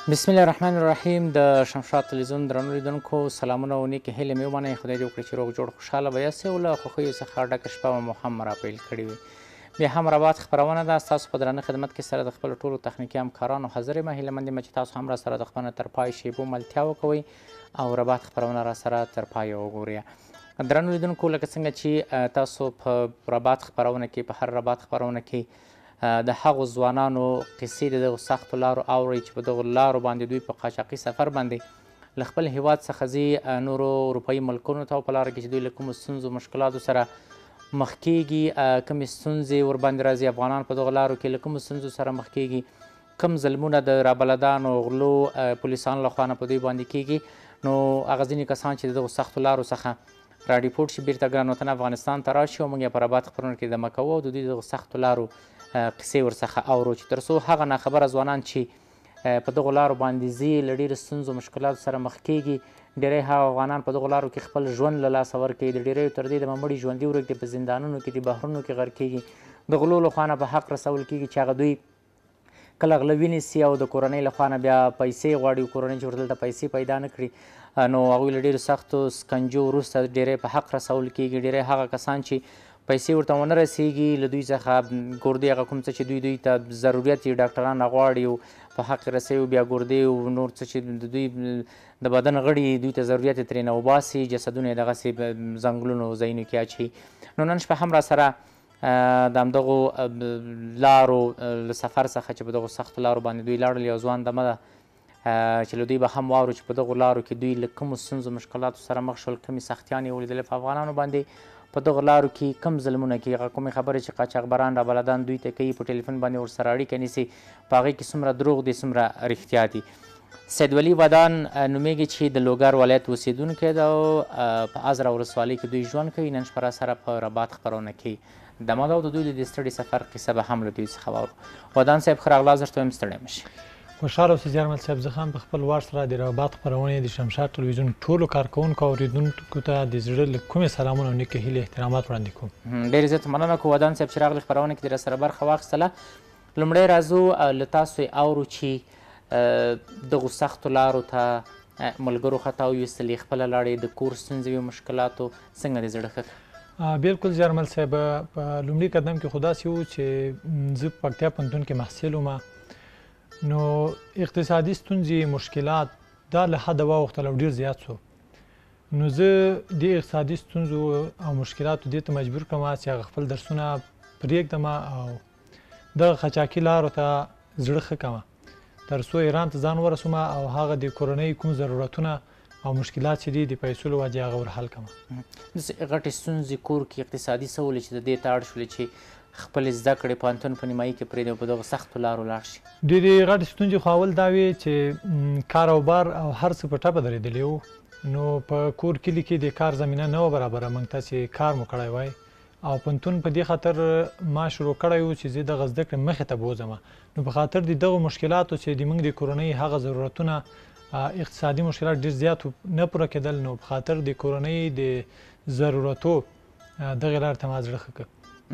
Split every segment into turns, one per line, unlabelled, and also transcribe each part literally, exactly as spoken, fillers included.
بسم الله الرحمن الرحیم. د شمشاد تلویزیون درنو لیدونکو سلامونه او نیکې هیلې مې ومنئ. خدای دې وکړي چې روغ جوړ خوشحاله به یاستئ او له خوښیو څخه ډکه شپه مو هم راپیل کړې وي. بیا هم رباط خپرونه ده. ستاسو په درانه خدمت کې سره د خپلو ټولو تخنیکي همکارانو حاضر یم. هیله مند یم چې تاسو هم راسره د خپل تر پای شیبو ملتیا وکوئ او رباط خپرونه راسره تر پایه وګورئ. درنو لیدونکو لکه څنګه چې تاسو په رباط خپرونه کې په هر رباط خپرونه کې د هغو ځوانانو قصې د دغو سختو لارو اورئ چې په دغو لارو باندې دوی په قاچاقي سفر باندې له خپل هیواد څخه ځي نورو اروپایي ملکونو ته او په لاره کې چې دوی له کومو ستونزو مشکلاتو سره مخ کیږي، کومې ستونزې ورباندې راځي، افغانان په دغو لارو کې له کومو ستونزو سره مخ کیږي، کوم ظلمونه د رابلدانو غلو پولیسانو لخوا نه په دوی باندې کیږي، نو هغه ځینې کسان چې د دغو سختو لارو څخه راډیپورټ شي بیرته ګران وطن افغانستان ته راشي او موږ یې په رباط خپرونه کې دمه کوو او د دوی دغو سختو لارو قصې ورڅخه اورو چې تر څو هغه ناخبره ځوانان چې په دغو لارو باندې ځي له ډېرو ستونزو مشکلاتو سره مخ کیږي. ډېری هغه افغانان په دغو لارو کې خپل ژوند له لاسه ورکوي، د ډېریو تر دې دمه مړي ژوندي ورږدي، په زندانونو کې دي، بحرونو کې غرق کیږي، د غلو لخوا نه په حق رسول کیږي چې هغه دوی کله غله ونیسي او د کورنۍ لخوا نه بیا پیسې غواړي، کورنۍ چې ورته دلته پیسې پیدا نه کړي، نو هغوی له ډېرو سختو سکنجو وروسته ډېری په حق رسول کیږي. ډېری هغه کسان چې پیسې ورته ونه رسیږي له دوی څخه ګردې هغه کوم څه چې دوی دوی ته ضرورت یې ډاکټران غواړي او په حق یې رسوي، بیا ګردې او نور څه چې د دوی د بدن غړي دوی ته ضرورت یې ترې نه وباسي، جسدونه یې دغسې ځنګلونو ځایونو کې اچوي. نو نن شپه هم راسره د همدغو لارو له سفر څخه چې په دغو سختو لارو باندې دوی لاړل یو ځوان دمه ده چې له دوی به هم واورو چې په دغو لارو کې دوی له کومو ستونزو مشکلاتو سره مخ شول، کومې سختیانې یې ولیدلې په افغانانو باندې، په دغو لارو کې کم ظلمونه کوي، هغه کومې خبرې چې قاچاقبران رابلدان دوی ته کوي، په ټلیفون باندې ورسره اړیکه نیسي، په هغې کې څومره دروغ دي څومره رښتیا دي. سید ولي ودان نومیږي چې د لوګر ولایت اوسېدونکی ده او په ازره ولسوالۍ کې دوی ژوند کوي. نن شپه راسره په رباط خپرونه کې دمه ده او د دوی د دې ستړي سفر قصه به هم له دوی څخه واورو. ودان صاحب ښه راغلاست، درته وایم ستړی مه شي.
خوشحاله اوسئ زیارمل صاحب. زه هم په خپل وار سره د رباط خپرونې د شمشاد تلویزیون ټولو کارکوونکو او اورېدونکو ته د زړه له کومې سلامونه او نیکې هیلې احترامات وړاندې کوم.
ډېرې زیاته مننه کوو ودان صاحب چې راغلې خپرونه کې دې راسره برخه واخیستله. لومړی راځو له تاسو یې اورو چې دغو سختو لارو ته ملګرو خطا ویستلې، خپله لاړې، د کور ستونزې وي، مشکلاتو څنګه دې زړه ښه کړ؟
بلکل زیارمل صاحب، په لومړي قدم کې خو داسې و چې زه په پکتیا پوهنتون کې محصل وم، نو اقتصادي ستونزې مشکلات دا له حده واوښتل او ډېر زیات سو. نو زه د اقتصادي ستونزو او مشکلاتو دې ته مجبور کړم چې هغه خپل درسونه پرېږدم او دغه قاچاقي لارو ته زړه ښه کړم تر څو ایران ته ځان ورسوم او هغه د کورنۍ کوم ضرورتونه او مشکلات چې دي د پیسو له وجې هغه ورحل کړم.
داسې غټې ستونزې کور کې اقتصادي څه ولې چې د دې ته اړ شولې چې خپل زده کړې پوهنتون په نیمایي کې پرېږدي او په دغو سختو لارو لاړ شي؟
ډېرې غټې ستونزې خو اول دا وې چې کار او بار او هر څه په ټپه درېدلي وو، نو په کور کلي کې د کار زمینه نه وه برابره موږ ته چې کار مو کړی وای، او پوهنتون په دې خاطر ما شروع کړی و چې زه دغه زده کړې مخې ته بوځم. نو په خاطر د دغو مشکلاتو چې د موږ د کورنۍ هغه ضرورتونه اقتصادي مشکلات ډېر زیات نه پوره کېدل، نو په خاطر د کورنۍ د ضرورتو دغې لارې ته ما زړه ښه کړ.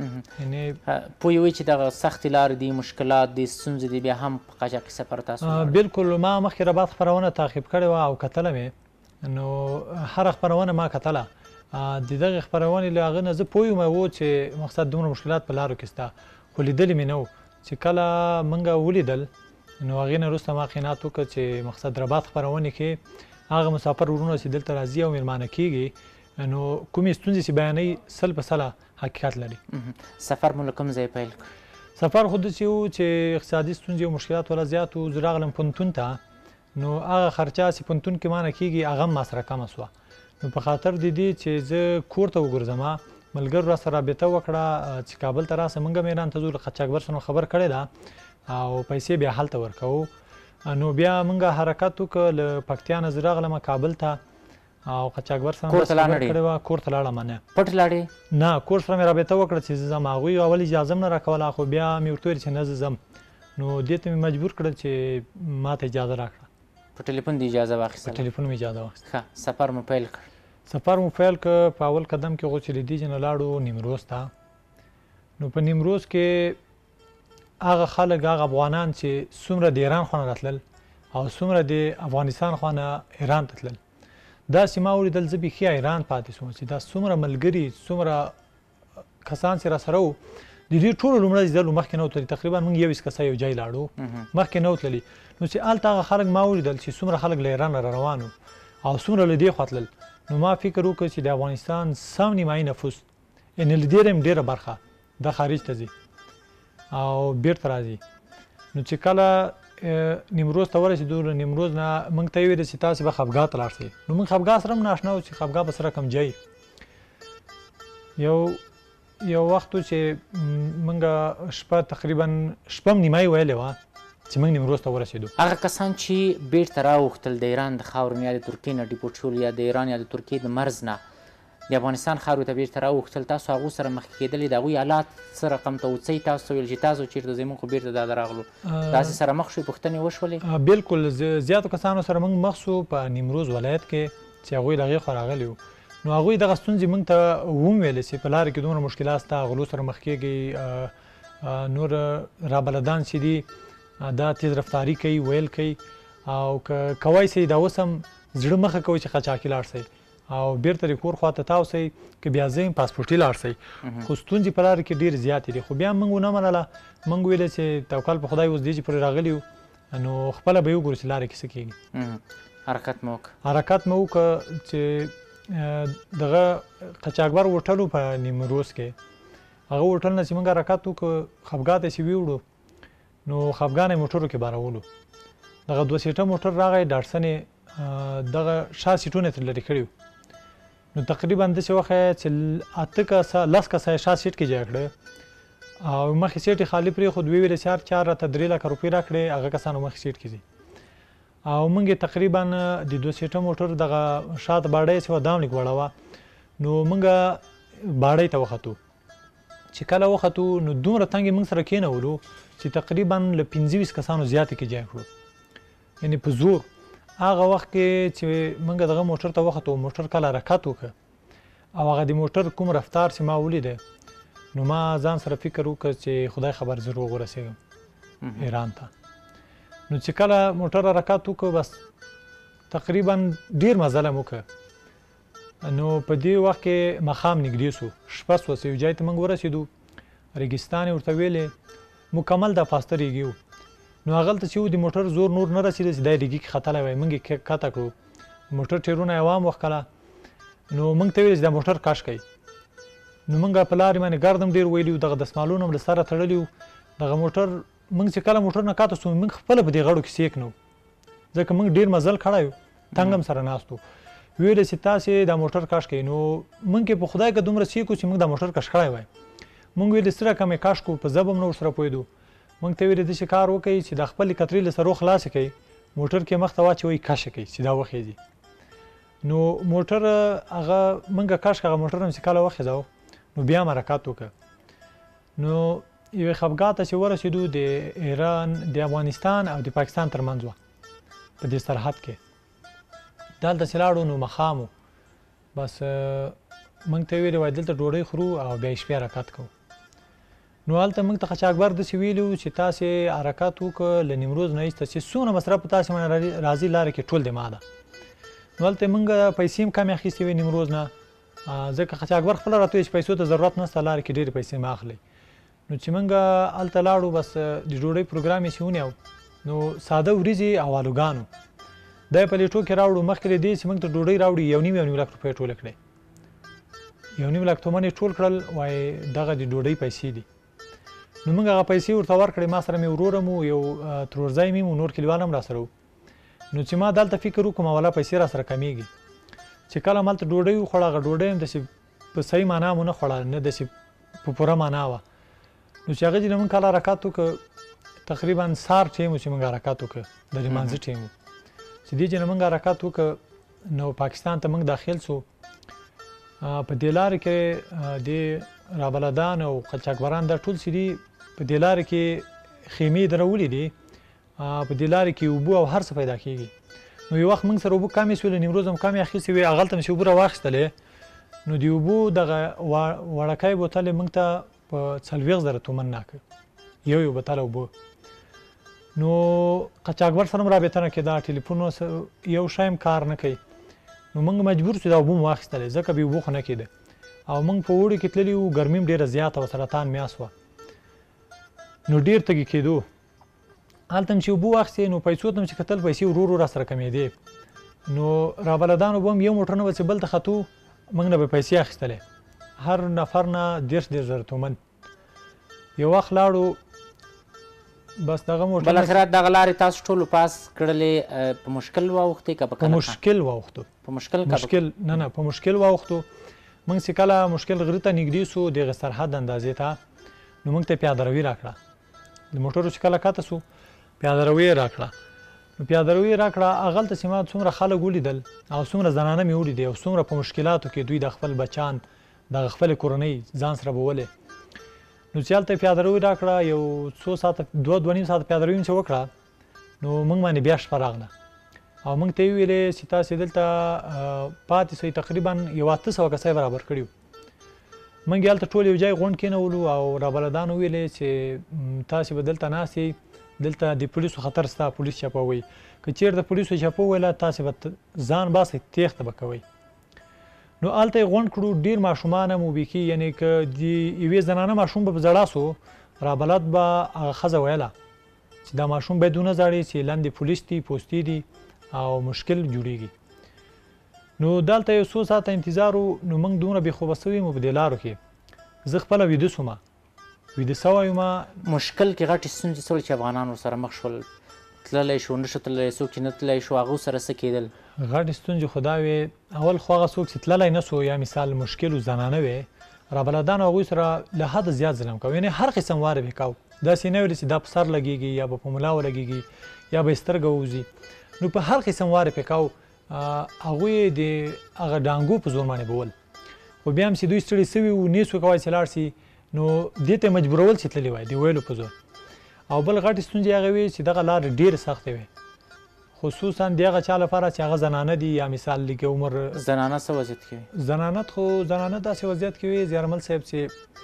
پوهیږئ چې دغه سختې لارې دي، مشکلات دي، ستونزې دي، بیا هم په قاچاقي سفر تاسو
بلکل ما مخکې رباط خپرونه تعقیب کړې وه او کتله مې، نو هره خپرونه ما کتله، د دغې خپرونې له هغه نه زه پوه یم و چې مقصد دومره مشکلات په لارو کې شته، خو لیدلي مې نه و. چې کله موږ ولیدل نو هغې نه وروسته ما قناعت وکړ چې مقصد رباط خپرونې کې هغه مسافر وروڼه چې دلته راځي او میلمانه کېږي، نو کومې ستونزې چې بیانوي سل په سله حقیقت لري.
سفر مو له کوم ځای پیل کړ؟
سفر خو داسې و چې اقتصادي ستونزې او مشکلات ولا زیات و. زه راغلم پوهنتون ته، نو هغه خرچه چې پوهنتون کې مانه کېږي هغه هم ما سره کمه سوه. نو په خاطر د دې چې زه کور ته وګرځم، ملګرو راسره رابطه وکړه چې کابل ته راسه، موږ هم ایران ته ځو، له قاچاقبر سره خبر کړې ده او پیسې بیا هلته ورکوو. نو بیا موږ حرکت وکړ، له پکتیا نه زه راغلم کابل ته او قاچاقبر سره
کور ته لاړ
کړې وه. کور ته لاړم نه،
پټ لاړې؟
نه، کور سره مې رابطه وکړه چې زه ځم. هغوی اول اجازه هم نه راکوله، خو بیا مې ورته ویل چې نه زه ځم، نو دې ته مې مجبور کړل چې ما ته اجازه راکړه.
په ټلیفون دې اجازه واخیستله؟
په ټلیفون مې اجازه واخیستله.
ښه، سفر مو پیل کړ؟
سفر مو پیل کړ. په اول قدم کې خو چې له دې نه لاړو نیمروز ته، نو په نیمروز کې هغه خلک، هغه افغانان چې څومره د ایران خوا نه راتلل، او څومره د افغانستان خوا نه ایران ته تلل. داسې ما ولیدل زه بیخي حیران پاتې شوم چې دا څومره ملګري څومره کسان چې راسره وو د دې ټولو لومړی ځل مخکې نه وتلي، تقریبا موږ یو کسه یو ځای لاړو مخکې نه وتللي. نو چې هلته هغه خلک ما ولیدل چې څومره خلک له ایران را روان وو او څومره له دې خوا تلل، نو ما فکر وکړ چې د افغانستان سم نیمایي نفوس یعنې له دې هم ډېره برخه د خارج ته ځي او بیرته راځي. نو چې کله نیمروز ته ورسېدو له نیمروز نه موږ ته یې ویل چې تاسې به خفګا ته لاړ شئ. نو موږ خفګا سره هم ناشنا وو چې خفګا به څه رقم ځای. یو یو وخت و چې موږ شپه تقریبا شپه هم نیمایي ویلې وه چې موږ نیمروز ته ورسېدو.
هغه کسان چې بیرته راوغوښتل د ایران د خاورو نه یا د ترکیې نه ډیپورټ شول یا د ایران یا د ترکیې د مرز نه د افغانستان خاورو ته بیرته راوغوښتل، تاسو هغو سره مخکې کېدلې د هغوی حالات څه رقم ته و؟ څه تاسو ته ویل چې تاسو چېرته ځئ؟ موږ خو بیرته دا راغلو. داسې سره مخ شوئ؟ پوښتنې وشولې؟
بلکل زیاتو کسانو سره موږ مخ شو په نیمروز ولایت کې چې هغوی د هغې خوا راغلي وو. نو هغوی دغه ستونزې موږ ته ومویلې چې په لارې کې دومره مشکلات شته، غلو سره مخ کېږئ، نور رابلدان چې دي دا تیز رفتاري کوي، ویل کوي، او که کوی سئ دا اوس هم زړه مخه کوئ چې قاچاقي لاړ سئ او بیرته د کور خواته تاو سئ، که بیا ځئ پاسپورټي لاړ سئ. خو ستونزې په لاره کې ډېرې زیاتې دي. خو بیا موږ ونه منله، موږ ویلې چې توکل په خدای اوس دې چې پرې راغلي یو نو خپله به یې وګورو چې لارې کې څه کېږي.
حرکت مو وکړه
حرکت مو وکړه چې دغه قاچاقبر هوټل په نیمروز کې، هغه هوټل نه چې موږ حرکت وکړو خفګا ته چې ویوړو نو خفګا نه یې موټرو کې بارولو. دغه دوه سیټه موټر راغی، ډاټسن یې دغه شا سیټونه ترې لرې کړي وو. نو تقریبا داسې وخت چې اته کسه لس کسه یې شا سیټ کې ځای کړه او مخکې سیټ یې خالي پرېښود. ویې ویلې چې هر چا راته درې لکه روپۍ راکړې هغه کسانو مخکې سیټ کې ځي. او موږ یې تقریبا د دوه سیټه موټر دغه شاته باډۍ چې وه دا هم لږ وړه وه. نو موږ باډۍ ته وختو. چې کله وختو نو دومره تنګ یې موږ سره کېنولو چې تقریبا له پنځه ویشت کسانو زیاتې کې ځای کړو، یعنې په زور. هغه وخت کې چې موږ دغه موټر ته وختو، موټر کله حرکت وکړه او هغه د موټر کوم رفتار چې ما ولیده نو ما ځان سره فکر وکړ چې خدای خبر زه روغ ورسېږم ایران ته. نو چې کله موټر حرکت وکړ بس تقریبا ډېر مزل هم وکړه. نو په دې وخت کې ماښام نږدې سو، شپه سوه چې یو ځای ته موږ ورسېدو، ریګستان یې ورته ویلې، مکمل دا پاسته ریګي و. نو هغلته چې و د موټر زور نور نه رسېده چې دا یې ریګي کې ختلی وی، موږ یې کښته کړو، موټر ټیرونه یې وام وښکله. نو موږ ته ویل چې دا موټر کش کوي. نو موږ په لارې باندې ګرد هم ډېر ویلي وو، دغه دسمالونه هم له سره تړلي وو. دغه موټر موږ چې کله موټر نه کښته سو موږ خپله په دې غړو کې سیک نه وو، ځکه موږ ډېر مزل کړی وو، تنګ هم سره ناست وو. ویل چې تاسې دا موټر کش کوئ. نو موږ کې په خدای که دومره سیک وو چې موږ دا موټر کش کړی وای. موږ ویل څه رقم یې کش کړو، په ژبه هم نه ورسره پوهېدو. موږ ته ویلې داسې کار وکئ چې د خپلې کترې له سرو خلاصې کئ، موټر کې مخ ته واچوئ، کشه کئ چې دا وخېځي. نو موټر هغه موږ کش کړه، هغه موټر هم چې کله وخېځاو نو بیا هم حرکت وکړه. نو یوې خفګا ته چې ورسېدو د ایران د افغانستان او د پاکستان ترمنځ وه په دې سرحد کې. دلته چې لاړو نو ماښام و، بس موږ ته یې ویلې وایي دلته ډوډۍ خورو او بیا یې شپې حرکت کوو. نو هلته موږ ته قاچاقبر داسې ویلي وو چې تاسې حرکت وکړه له نیمروز نه ایسته چې څومره مصرف په تاسې باندې راځي لارې کې ټول د ما ده. نو هلته موږ پیسې هم کمې اخیستې وې نیمروز نه، ځکه قاچاقبر خپله راته ویل چې پیسو ته ضرورت نشته، لارې کې ډېرې پیسې مه اخلئ. نو چې موږ هلته لاړو بس د ډوډۍ پروګرام یې چې ونیو، نو ساده وریځې او آلوګانو دا یې په لیټو کې راوړو. مخکې له دې چې موږ ته ډوډۍ راوړي یو نیم یو نیم لک روپۍ ټوله کړې، یو نیم لک تومن یې ټول کړل، وایي دغه د ډوډۍ پیسې دي. نو موږ هغه پیسې ورته ورکړې. ما سره مې ورور هم و، یو ترورځی مې و، نور کلیوال هم راسره و. نو چې ما دلته فکر وکړم اوله پیسې راسره کمیږي. چې کله ما هلته ډوډۍ وخوړه، هغه ډوډۍ هم داسې په صحیح معنا مو نه خوړه، نه داسې په پوره معنا وه. نو چې هغه چې موږ کله حرکت وکړه تقریبا سهار ټیم و چې موږ حرکت وکړه، د لمانځه ټیم و. چې دې چې نه موږ حرکت وکړه نو پاکستان ته موږ داخل سو. په دې لارې کې د رابلدان او قاچاقبران دا ټول چې دي په دې لارې کې خیمې درولې دي، په دې لارې کې اوبه او هر څه پیدا کېږي. نو یو وخت موږ سره اوبه کمې شولې، نیمروز هم کمې اخیستې وې، هغلته مې چې اوبه راواخیستلې نو د اوبو دغه وړکی بوتل یې موږ ته په څلوېښت زره تومن راکړ، یو یو بوتل اوبه. نو قاچاقبر سره هم رابطه نه کېده، ټلیفون یو شی هم کار نه کوي. نو موږ مجبور شو دا اوبه مو واخیستلې، ځکه بې اوبو خو نه کېده. او موږ په اوړي کې تللي وو، ګرمي هم ډېره زیاته وه، سرطان میاشت وه، نو ډېر تږي کېدو. هلته هم چې اوبه واخیستې نو پیسو ته هم چې کتل پیسې ورو ورو راسره کمېدې. نو رابلدانو به هم یو موټر نه به چې بل ته ختو، موږ نه به پیسې اخیستلې، هر نفر نه دېرش دېرش زره تومن. یو وخت لاړو، بس دغه موټر
بالاخره دغه لارې تاسو ټولو پاس کړلې، په مشکل واوښتې که په
په مشکل واوښتو؟
په مشکل
مشکل نه نه په مشکل واوښتو. موږ چې کله مشکل غره ته نږدې سو، دغه سرحد اندازې ته، نو موږ ته پیاده روي راکړه. د موټرو چې کله کته سو پیاده روي یې راکړه. نو پیاده روي یې راکړه، هغلته چې ما څومره خلک ولیدل او څومره زنانه مې ولیدې او څومره په مشکلاتو کې دوی د خپل بچان دغه خپلې کورنۍ ځان سره بولې. نو چې هلته یې پیاده روي راکړه، یو څو ساعته دوه دوه نیم ساعته پیاده روي مې چې وکړه، نو موږ باندې بیا شپه راغله او موږ ته یې ویلې چې تاسې دلته پاتې سئ، تقریبا یو اته سوه کسۍ برابر کړي وو. موږ یې هلته ټول یو ځای غونډ کېنولو او رابلدانو ویلې چې تاسې به دلته ناست یئ، دلته د پولیسو خطر سته، پولیس چپوئ، که چېرته پولیسو چپه وویله تاسې به ځان باسئ، تېښته به کوئ. نو هلته یې غونډ کړو، ډېر ماشومان هم وبېخي، یعنې که د یوې زنانه ماشوم به په زړه سو، رابلد به هغه ښځه ویله چې دا ماشوم باید ونه زاړي چې لاندې پولیس دي، پوستې دي او مشکل جوړیږي. نو دلته یو څو ساعته انتظار و. نو موږ دومره بې خوبه سوي مو په دې لارو کې، زه خپله ویده سومه، ویده سوی یم.
مشکل کې غټې ستونزې څه ول چې افغانان ورسره مخ شول؟ تللی شو، نه شو تللی، څوک چې نه تللی شو هغو سره څه کېدل؟
غټې ستونزې خو دا وې، اول خو هغه څوک چې تللی نه سو، یا مثال مشکل و زنانه وې، رابلدانو هغوی سره له حده زیات ظلم کوو، یعنې هر قسم وارې به یې کوو. داسې نه ویلې چې دا په سر لګېږي یا به په ملا ولګېږي یا به یې سترګه ووځي، نو په هر قسم وارې پې کوو. هغوی د هغه ډانګو په زور باندې بول، خو بیا هم چې دوی ستړي سوي وو، نه سو کولی چې لاړ سي، نو دې ته یې مجبورول چې تللي وای د ویلو په زور. او بل غټې ستونزې هغه وې چې دغه لارې ډېرې سختې وې، خصوصا د هغه چا لپاره چې هغه زنانه دي، یا مثال لږ عمر
زنانه څه وضعیت کې وي؟
زنانت خو زنانه داسې وضعیت کې وي، زیارمل صاحب چې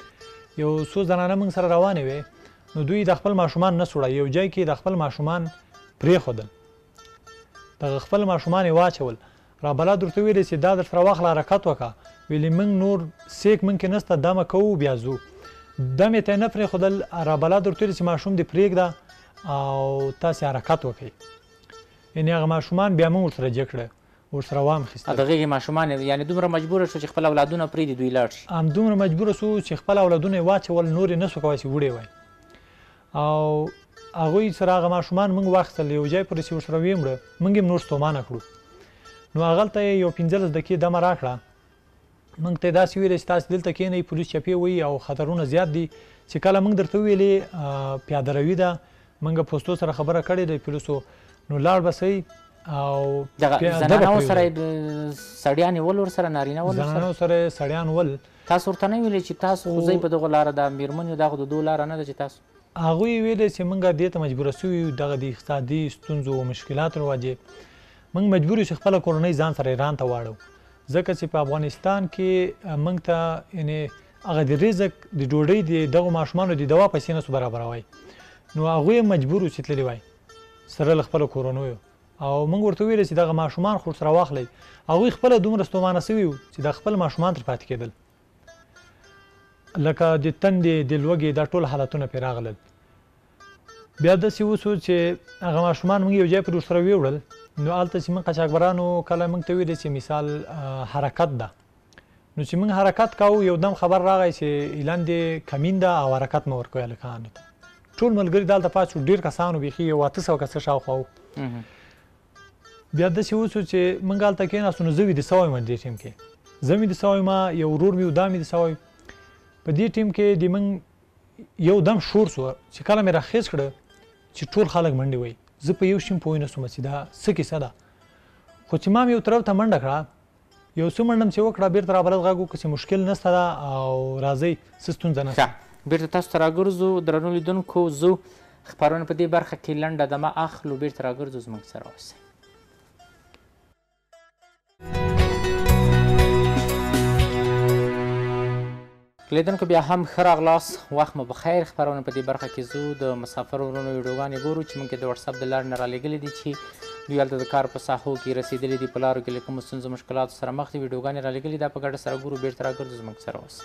یو څو زنانه موږ سره روانې وې، نو دوی د خپل ماشومان نه سوړه، یو ځای کې د خپل ماشومان پرېښودل، دغه خپل ماشومان یې واچول. رابلد ورته ویلې چې دا در سره واخله، حرکت وکړه، ویلې موږ نور سیک موږ کې نسته، دمه کوو بیا ځو. دم یې ته یې نه پرېښودل. رابلد ورته ویلې چې ماشوم دې پرېږده او تاسې حرکت وکړئ. یعنې هغه ماشومان بیا موږ ورسره جګ کړه، ورسره واخیستل.
د هغې ماشومان یعنې دومره مجبوره شو چې خپل اولادونه پرېږدي دوی لاړ شي؟
همدومره مجبوره سو چې خپل اولادونه یې واچول، نور یې نه سو کولی چې وړې وای. او هغوی سره هغه ماشومان موږ واخیستل، یو ځای پورې چې ورسره ویې موږ یې نور ستومانه کړو. نو هغلته یې یو پنځلس دقیقې دمه راکړه، موږ ته یې داسې ویلې چې تاسې دلته کښېنئ، پولیس چپې وایي او خطرونه زیات دي. چې کله موږ درته وویلې پیاده روي ده، موږ پوستو سره خبره کړې ده پولیسو، نو لاړ به سئ او
زنانو سره سړیان ول، ورسره نارینه ول،
زنانو سره سړیان ول.
تاسو ورته نه ویلې چې تاسو خو ځئ په دغو لاره، د مېرمنو دا خو د دو لاره نه ده چې تاسو؟
هغوی یې ویلې چې موږ دې ته مجبوره سوي یو، دغه د اقتصادي ستونزو او مشکلاتو له وجې موږ مجبور یو چې خپله کورنۍ ځان سره ایران ته واړو، ځکه چې په افغانستان کې موږ ته یعنې هغه د رزق د ډوډۍ د دغو ماشومانو د دوا پیسې نه سو برابروی. نو هغوی مجبور وو چې تللي وای سره له خپلو کورنیو، او موږ ورته ویلې چې دغه ماشومان خو ورسره واخلئ. هغوی خپله دومره ستومانه سوي وو چې د خپل ماشومان تر پاتې کېدل، لکه د تندې، د لوږې، دا ټول حالتونه پرې راغلل. بیا داسې وسو چې هغه ماشومان موږ یو ځای پرې ورسره ویوړل. نو هلته چې موږ قاچاقبرانو کله موږ ته ویلې چې مثال حرکت ده، نو چې موږ حرکت کوو، یو دم خبر راغی چې اعلان دې کمین ده او حرکت مه ورکوئ هلکانو ته. ټول ملګري دلته پاتې شو، ډېر کسانو بیخي یو اته سوه کسه شاوخوا وو. بیا داسې وسو چې موږ هلته کېناستو، نو زه ویده سوی یم دې ټیم کې، زه ویده سوی یم، یو ورور مې و دا ویده سوی. په دې ټیم کې د موږ یو دم شور سو چې کله مې راخیز کړه چې ټول خلک منډې وایي. زه په یو شي هم پوه نه سوم چې دا څه کیسه ده، خو چې ما مې یو طرف ته منډه کړه، یو څه منډه م چې وکړه، بېرته رابلد غږ وکړه چې مشکل نشته ده او راځئ څه ستونزه نشته.
بېرته تاسو ته راګرځو. درنو لیدونکو، زه خپرونه په دې برخه کې لنډه دمه اخلو، بېرته راګرځو، زموږ سره اوسئ. لیدونکو بیا هم ښه راغلاست، وخت مو بخیر. خپرونه په دې برخه کې زه د مسافرو ورونو ویډیوګانې ګورو چې موږ یې د وټساپ د لارې نه رالیږلي دي چې دوی هلته د کار په ساحو کې رسېدلي دي، په لارو کې له کومو ستونزو مشکلاتو سره مخ دي. ویډیوګانې رالیږلي دا په ګډه سره ګورو، بېرته راګرځو زموږ سره اوسئ.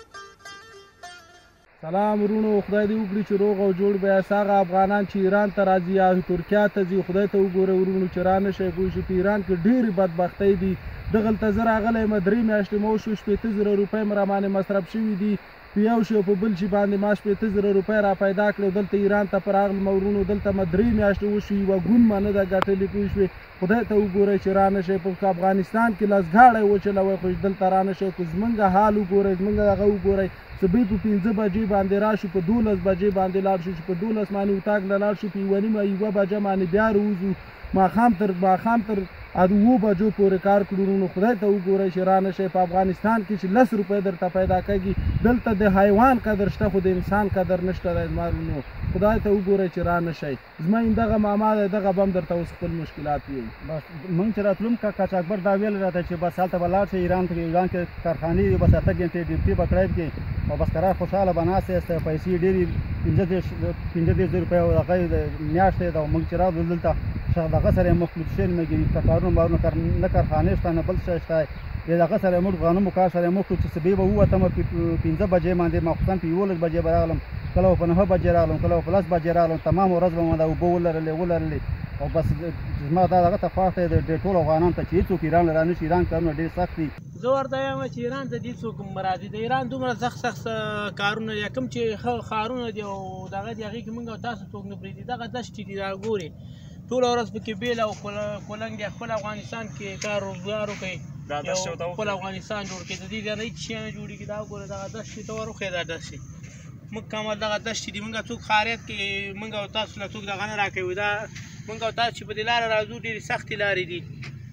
سلام ورونو، خدای دې وکړي چې روغ او جوړ به یاست. هغه افغانان چې ایران ته راځي یا ترکیه ته ځي، خدای ته وګورئ ورونو چې را نه شئ. پوه شئ په ایران کې ډېرې بدبختۍ دي. دغلته زه راغلی یم، درې میاشتې مو وشوې، شپېته زره روپۍ مې راباندې مصرف شوي دي. په یو شي او په بل شي باندې ما شپېته زره روپۍ را پیدا کړې. دلته ایران ته په راغلم ورونو، دلته مې درې میاشتې وشوي، یوه ګون مې نه ده ګټلې. پوه شوې خدای ته وګورئ چې را نه شئ. په افغانستان کې لسګاړی وچلوئ، خو دلته را نه شئ. خو زمونږ حال وګورئ، زمونږ هغه وګورئ. سبی په پنځه بجې باندې راشو، په دولس بجې باندې لاړ شو، چې په دولس باندې اتاق له لاړ شو، په یوه نیمه یوه بجه باندې بیا روځو. ماښام تر ماښام تر اوو بجو پورې کار کړو. نو خدای ته وګورئ چې را نه شئ. په افغانستان کې چې لس روپۍ درته پیدا کېږي، دلته د حیوان قدر شته خو د انسان قدر نشته دی. زما ورونو خدای ته وګورئ چې را نه شئ. زما همدغه ماما دی، دغه به هم درته اوس خپل مشکلات وایي.
بس موږ چې راتلم قاچاقبر دا ویل راته چې بس هلته به لاړ شئ ایران ته. ایران کې کارخانې دي، بس اته ګنټې ډیوټي به کړی کې او بس قرار خوشحاله به ناست یاست. پیسې ډېرې پنځه دېرش پنځه دېرش زره روپۍ هغه میاشتې ده. موږ چې راغلو دلته دغه سره یې مخلوط شوي مګي کارونه بارونه نه کارخانې شته نه بل څه شته. د هغه سره یې موږ غنمو کار سره یې مخلوط چې سبې به ووتم پنځه بجې باندې ماخوستن په یولس بجې به راغلم، کله به په نهه بجې راغلم، کله به په لس بجې راغلم. تمام ورځ به مې دا اوبه ولرلې ولرلې او بس زما دا دغه ته خوښ دی د ټولو افغانانو ته چې هېڅوک ایران له را نه شي. ایران کارونه ډېر سخت دي.
زه ورته وایم چې ایران ته دې څوک راځي، د ایران دومره سخت سخت کارونه دي، کوم چې ښه ښارونه دي او دغه دي هغې کې موږ او تاسو څوک نه پرېږدي. دغه دشتې دي دا ګورې، ټوله ورځ پکې بیل او کولنګ دی. خپل افغانستان کې کار روزګار وکړئ، خپل افغانستان جوړ کړئ. د دې بیا نه هېڅ شی نه جوړېږي. دا وګورئ دغه دشتې ته ور وښیې، دا دشتې موږ کمال دغه دشتې دي. موږ څوک خاریت کې موږ او تاسو نه څوک دغه نه راکوي. دا موږ او تاسو چې په دې لاره راځو ډېرې سختې لارې دي.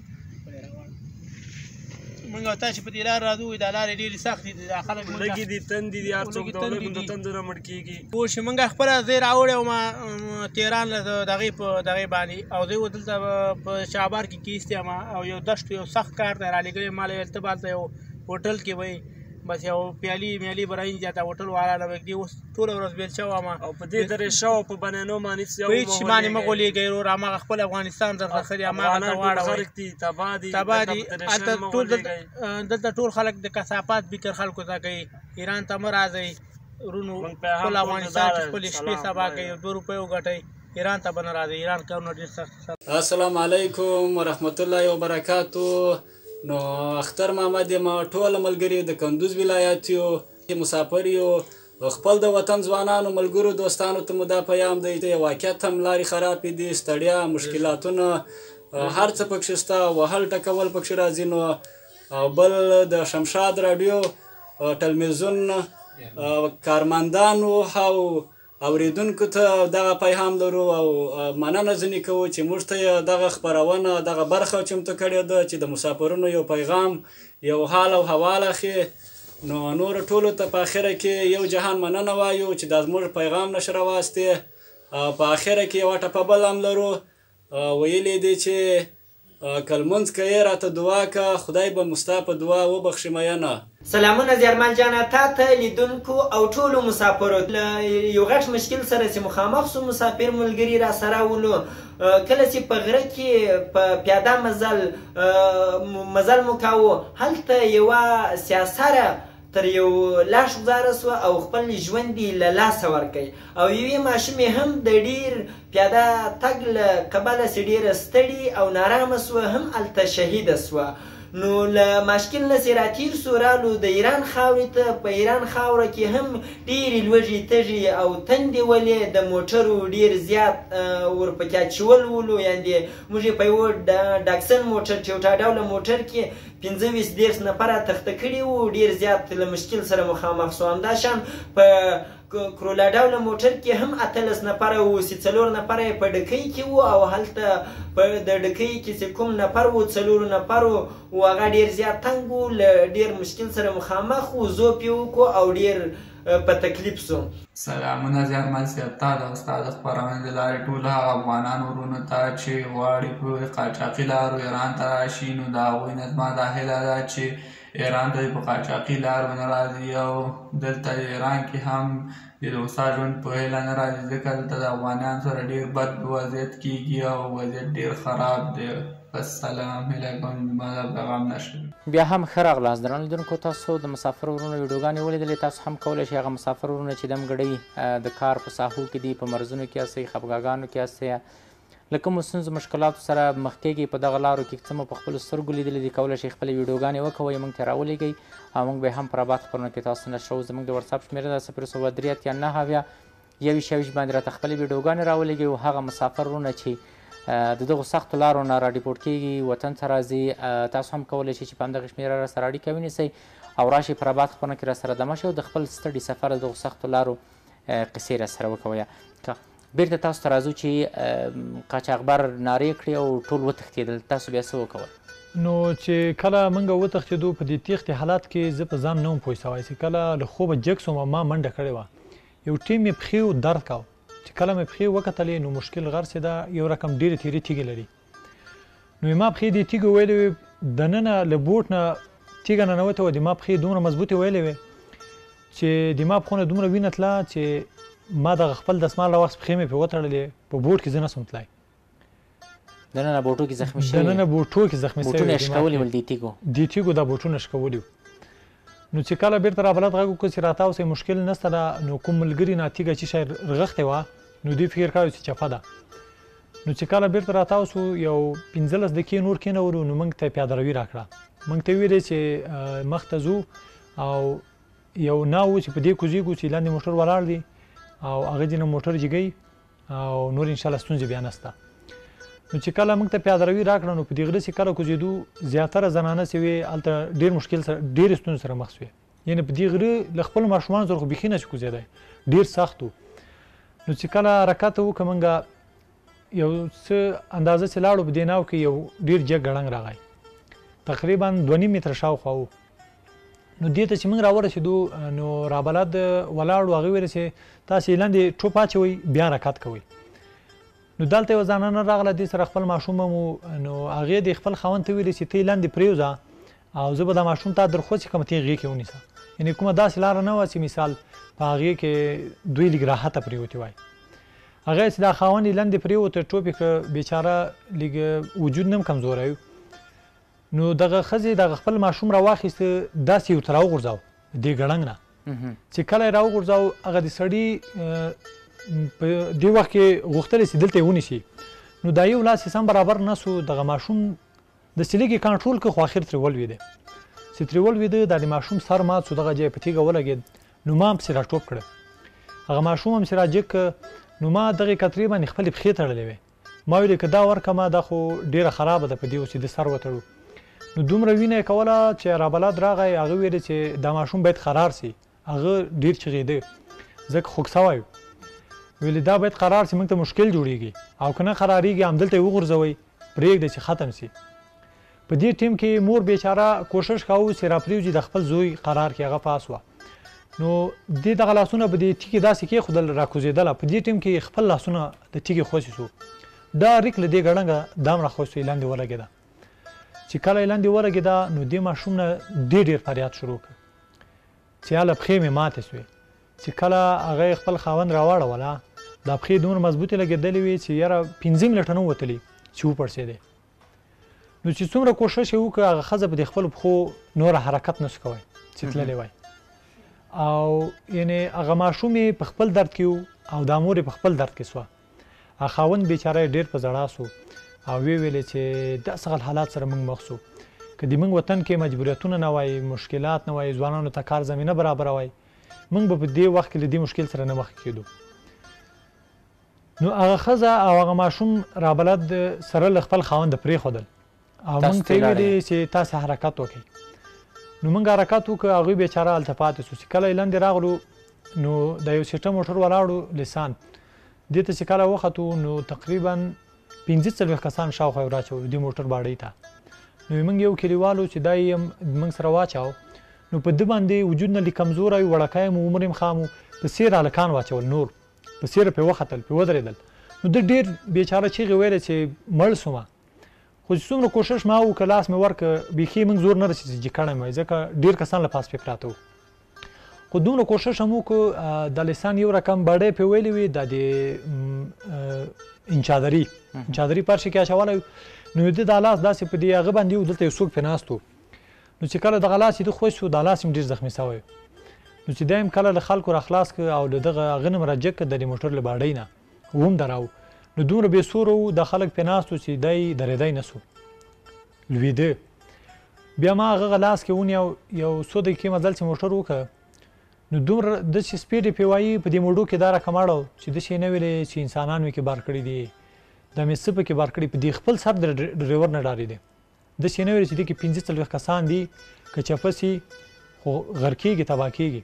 موږ او تاسو په دې لاره راځو، دا لارې ډېرې سختې دي. دا خلک
لږې دي، تندې دي، هر څوک د لږو د تندو نه مړ کېږي.
پوه شئ موږ خپله ځای راوړی وم تهران له دغې په دغې باندې او زه یې دلته په شهابار کې کیستی یم او یو دشت یو سخت کار دی رالېږلی. ما له ویل ته به هلته یو هوټل کې وایي بس یو پیالي میالي به راینځي هلته هوټل والا نه به ږدي. اوس ټوله ورځ بیل شوی یم
او په دې درې شوه په بنیانو باندې
په هېڅ شي باندې مه غولېږئ ورور. هماغه خپل افغانستان درته ښه دی، هماغه ته واړوئ.
تباه دي
تباه دي. هلته ټول دلته ټول خلک د کثافات بکر خلکو ته کوي. ایران ته مه راځئ ورونو، خپل افغانستان چې خپلې شپې سبا کوي دوه روپۍ وګټئ. ایران ته به نه راځئ، ایران کارونه ډېر سخت.
السلام علیکم ورحمت الله وبرکاتو. نو اختر محمد یم، ټول ملګري د کندوز ولایت یو مسافر یو، خپل د وطن ځوانانو ملګرو دوستانو ته مو دا پیام دی چې واقعیت هم لارې خرابې دي، ستړیا مشکلاتونه هر څه پکښې شته، وهل ټکول پکښې راځي. نو او بل د شمشاد راډیو ټلویزیون کارمندانو او اوریدونکو ته دغه پیغام لرو او مننه ځینې کوو چې موږ ته دغه خپرونه دغه برخه چمتو کړې ده چې د مسافرونو یو پیغام یو حال او حوال اخلي. نو نور ټولو ته په اخره کې یو جهان مننه وایو چې دا زموږ پیغام نشر راوستې. په اخره کې یوه ټپه بل هم لرو، ویلي دی چې که لمونځ کوې راته دعا که خدای به مو ستا په دعا وبخښي مینه.
سلامونه زیارمل جانه تا ته لیدونکو او ټولو مسافرو. له یو غټ مشکل سره چې مخامخ سو مسافر ملګري را سره ولو، کله چې په غره کې په پیاده مزل مزل مو کاوه، هلته یوه سیاسره تر یو لاش گزاره سوه او خپل ژوند یې له لاسه ورکوي او یوې ماشومې هم د ډېر پیاده تګ له کبله چې ډېره ستړې او نارامه سوه هم هلته شهیده سوه. نو له مشکل نه چې راتېر سو رالو د ایران خاورې ته. په ایران خاوره کې هم ډېرې لوږې تږې او تندې ولې د موټرو ډېر زیات ورپکې اچول ولو. یعنې موږ یې په یوه ډاکسن موټر چې یو ډوله موټر کې پنځه ویشت دېرش نفره تخته کړي وو، ډېر زیات له مشکل سره مخامخ سو. همداشان په کرولا ډوله موټر کې هم اتلس نفره وو چې څلور نفره یې په ډکۍ کې وو او هلته په د ډکۍ کې چې کوم نفر وو څلورو نفرو و هغه ډېر زیات تنګ وو، له ډېر مشکل سره مخامخ وو، زوپ یې وکړو او ډېر په تکلیف سو.
سلامونه زیارمل صاحب ته د استاد خپرونې د لارې ټولو هغه افغانان ورونو ته چې غواړي په قاچاقي لارو ایران ته راشي، نو د هغوی نه زما دا هیله ده چې ایران ته په قاچاقي لارو نه راځي او دلته ایران کې هم د هوسا ژوند په هیله نه راځي ځکه دلته د افغانانو سره ډېر بد وضعیت کېږي او وضعیت ډېر خراب دی. بس سلام هیله کوم زما د پیغام نشر.
بیا هم ښه راغلاست درنو لیدونکو. تاسو د مسافر ورونو ویډیوګانې ولیدلې. تاسو هم کولی شئ هغه مسافر ورونه چې دم ګړۍ د کار په ساحو کې دي، په مرزونو کې یاستئ، خفګاګانو کې یاستئ، له کومو ستونزو مشکلاتو سره مخ کېږئ په دغه لارو کې څه مو په خپلو سترګو لیدلي دي، کولی شئ خپلې ویډیوګانې وکوئ، موږ ته راولېږئ او موږ به هم په رابط خپرونه کې تاسو نشروو. زموږ د وټساپ شمېره ده صفر سوه درې اتیا نهه اویا یوویشت یوویشت باندې راته خپلې ویډیوګانې راولېږئ او هغه مسافر ورونه چې د دغو سختو لارو نه راډیپورټ کېږي، وطن ته راځي، تاسو هم کولی شئ چې په همدغې شمېره راسره اړیکه ونیسئ او راشئ په رابط خپرونه کې راسره دمه شئ او د خپل ستړي سفر د دغو سختو لارو قصې راسره وکوئ. بیرته تاسو ته راځو چې قاچاقبر نارې کړې او ټول وتښتېدل، تاسو بیا څه وکول؟
نو چې کله موږ وتښتېدو په دې تېښتې حالات کې زه په ځان نه وم پوه سوی چې کله له خوبه جګ سوم ما منډه کړې وه، یو ټیم مې پښې درد کاوه چې کله مې پښې وکتلې نو مشکل غرڅېده، یو رقم ډېرې تېرې تیږې لري. نو ما پښې دې تیږې ویلې وې دننه له بوټ نه تیږه ننوتې وه، د ما پښې دومره مضبوطې ویلې وې چې د ما پښو نه دومره وینه تله چې ما دغه خپل دسمال راواخیست پښې مې پرې وتړلې، په بوټ کې زه نسم تللی.
دننه بوټو کې زخمي شوي؟
دننه بوټو کې زخمي شوي،
بوټونه یې شکولي ول دې تیږو؟
دې تیږو دا بوټونه شکولي وو. نو چې کله بیرته رابلد غږ وکړو چې راتاوسئ مشکل نشته ده، نو کوم ملګري نه تیږه چې شی رغښتې وه نو دوی فکر کاوه چې چپه ده. نو چې کله بیرته راتاو سو یو پنځلس دقیقې نور کېنولو نو موږ ته یې پیاده روي راکړه. موږ ته یې ویلې چې مخ ته ځو او یو ناو و چې په دې کوزیږو چې لاندې موټر ولاړ دی او هغه ځینې موټر جګوي او نور انشاءالله ستونزې بیا نشته. نو چې کله موږ ته پیاده روي راکړه نو په دې غره چې کله کوزېدو زیاتره زنانه چې وې هلته ډېر مشکل سره ډېرې ستونزې سره مخ شوې، یعنې په دې غره له خپلو ماشومانو سره خو بیخي نشي کوزېدی، ډېر سخت و. نو چې کله حرکت وکړه موږ یو څه اندازه چې لاړو په دې ناو کې یو ډېر جګ ګړنګ راغی، تقریبا دوه نیم متره شاوخوا و. نو دې ته چې موږ راورسېدو نو رابلد ولاړو، هغې ویل چې تاسې لاندې ټوپ اچوئ بیا حرکت کوئ. نو دلته یوه زنانه راغله دې سره خپل ماشوم هم و، نو هغې د خپل خاوند ته ویلې چې ته یې لاندې پرېوځه او زه به دا ماشوم تا درخوڅې کړم ته یې غېږ کې ونیسه، یعنې کومه داسې لاره نه وه چې مثال په هغې کې دوی لږ راحته پرېوتې وای. هغه چې دا خاوند یې لاندې پرېوته ټوپ یې کړه بیچاره لږ وجود نه هم کمزوری و. نو دغه ښځې دغه خپل ماشوم راواخیسته داسې یو ته راوغورځاو دې ګړنګ نه چې کله یې راوغورځاو هغه د سړي په دې وخت کې غوښتل چې دلته یې ونیسي، نو دا یو لاس یې سم برابر نه سو، دغه ماشوم داسې لږ یې کنټرول کړ خو اخر ترې ولوېده. چې ترې ولوېده دا د ماشوم سر مات سو، دغه ځای په تیږه ولګېد، نو ما هم پسې راټوپ کړه، هغه ماشوم هم چې راجګ کړه نو ما دغې کترې باندې خپلې پښې تړلې وې. ما ویلې که دا ورکړمه دا خو ډېره خرابه ده په دې چې د سر وتړو. نو دومره وینه یې کوله چې رابلد راغی، هغه ویلې چې دا ماشوم باید قرار سي، هغه ډېر چغېده ځکه خوږ سوی و. ویلې دا باید قرار سي، موږ ته مشکل جوړېږي او که نه قرارېږي همدلته یې وغورځوئ پرېږدئ چې ختم سي. په دې ټیم کې مور بیچاره کوشش کاوه چې راپرېوځي د خپل زوی قرار کې، هغه پاس وه. نو دې دغه لاسونه به د تیږې داسې کېښودل راکوزېدله، په دې ټیم کې خپل لاسونه د تیږې خوسې سو، دا ریک له دې ګړنګه دا هم راخوست یې لاندې ولګېده. چې کله یې لاندې ولګېده نو دې ماشوم نه ډېر ډېر فریاد شروع کړ چې هله پښې مې ماتې سوې. چې کله هغه یې خپل خاوند راواړوله دا پښې دومره مضبوطې لګېدلې وې چې یاره پنځه منټه نه ووتلې چې وپړسېدی. نو چې څومره کوشش یې وکړ هغه ښځه په دې خپلو پښو نوره حرکت نه سو کوی چې تللی وای، او یعنې هغه ماشوم یې په خپل درد کې و او دا مور یې په خپل درد کې سوه. هغه خاوند بیچاره یې ډېر په زړه سو او ویې ویلې چې داسې غل حالات سره موږ مخ سو، که د موږ وطن کې مجبوریتونه نه وای، مشکلات نه وای، ځوانانو ته کار زمینه برابره وای، موږ به په دې وخت کې له دې مشکل سره نه مخ کېدو. نو هغه ښځه او هغه ماشوم رابلد سره له خپل خاونده پرېښودل او موږ ته یې ویلې چې تاسې حرکت وکړئ. نو موږ حرکت وکړو، هغوی بیچاره هلته پاتې سو. چې کله یې لاندې راغلو نو د یو سیټه موټر ولاړو لسان دې ته چې کله وختو نو تقریبا پنځه څلوېښت کسان شاوخوا یې راچولو دې موټر باډۍ ته. نو موږ یو کلیوالو چې دا یې موږ سره واچاو، نو په ده باندې وجود نه لږ کمزوری و، وړکی یم، عمر یې خام و، په سیر هلکان واچول، نور په سیره پرې وختل، پرې ودرېدل. نو ده ډېر بیچاره چیغې ویلې چې مړ سومه، خو چې څومره کوشش ما وکړ لاس مې ورکړ بیخي موږ زور نه رسېد چې کړی مې ځکه ډېر کسان له پاس پې پراته وو خو دومره کوشش هم وکړو د لسان یو رقم بډۍ پې ویلې وي د د انچادري انچادري پرشې کې اچولی نو د دا لاس داسې په دې هغه باندې و دلته یو څوک پې ناست و نو چې کله دغه لاس یې ده خوش شو دا لاس هم ډېر زخمي سوی نو چې دا هم کله له خلکو راخلاص کړه او د دغه هغه نه مراجعه کړه د دې موټر له باډۍ نه وهم دراو نو دومره بې سوره و د خلک پې ناست و چې دی درېدی نه سو لوېده بیا ما هغه لاس کې ونیو یو څو دقیقې مزل چې موټر وکړه نو دومره داسې سپیډ یې پې وایي په دې موډو کې دا رقم اړه چې داسې یې نه ویلې چې انسانان مې کې بار کړي دي دا مې څه پکې بار کړي په دې خپل سر د ډریور نه ډارېدی داسې یې نه ویلې چې دې کې پنځه څلوېښت کسان دي که چپه سي خو غر کېږي تباه کېږي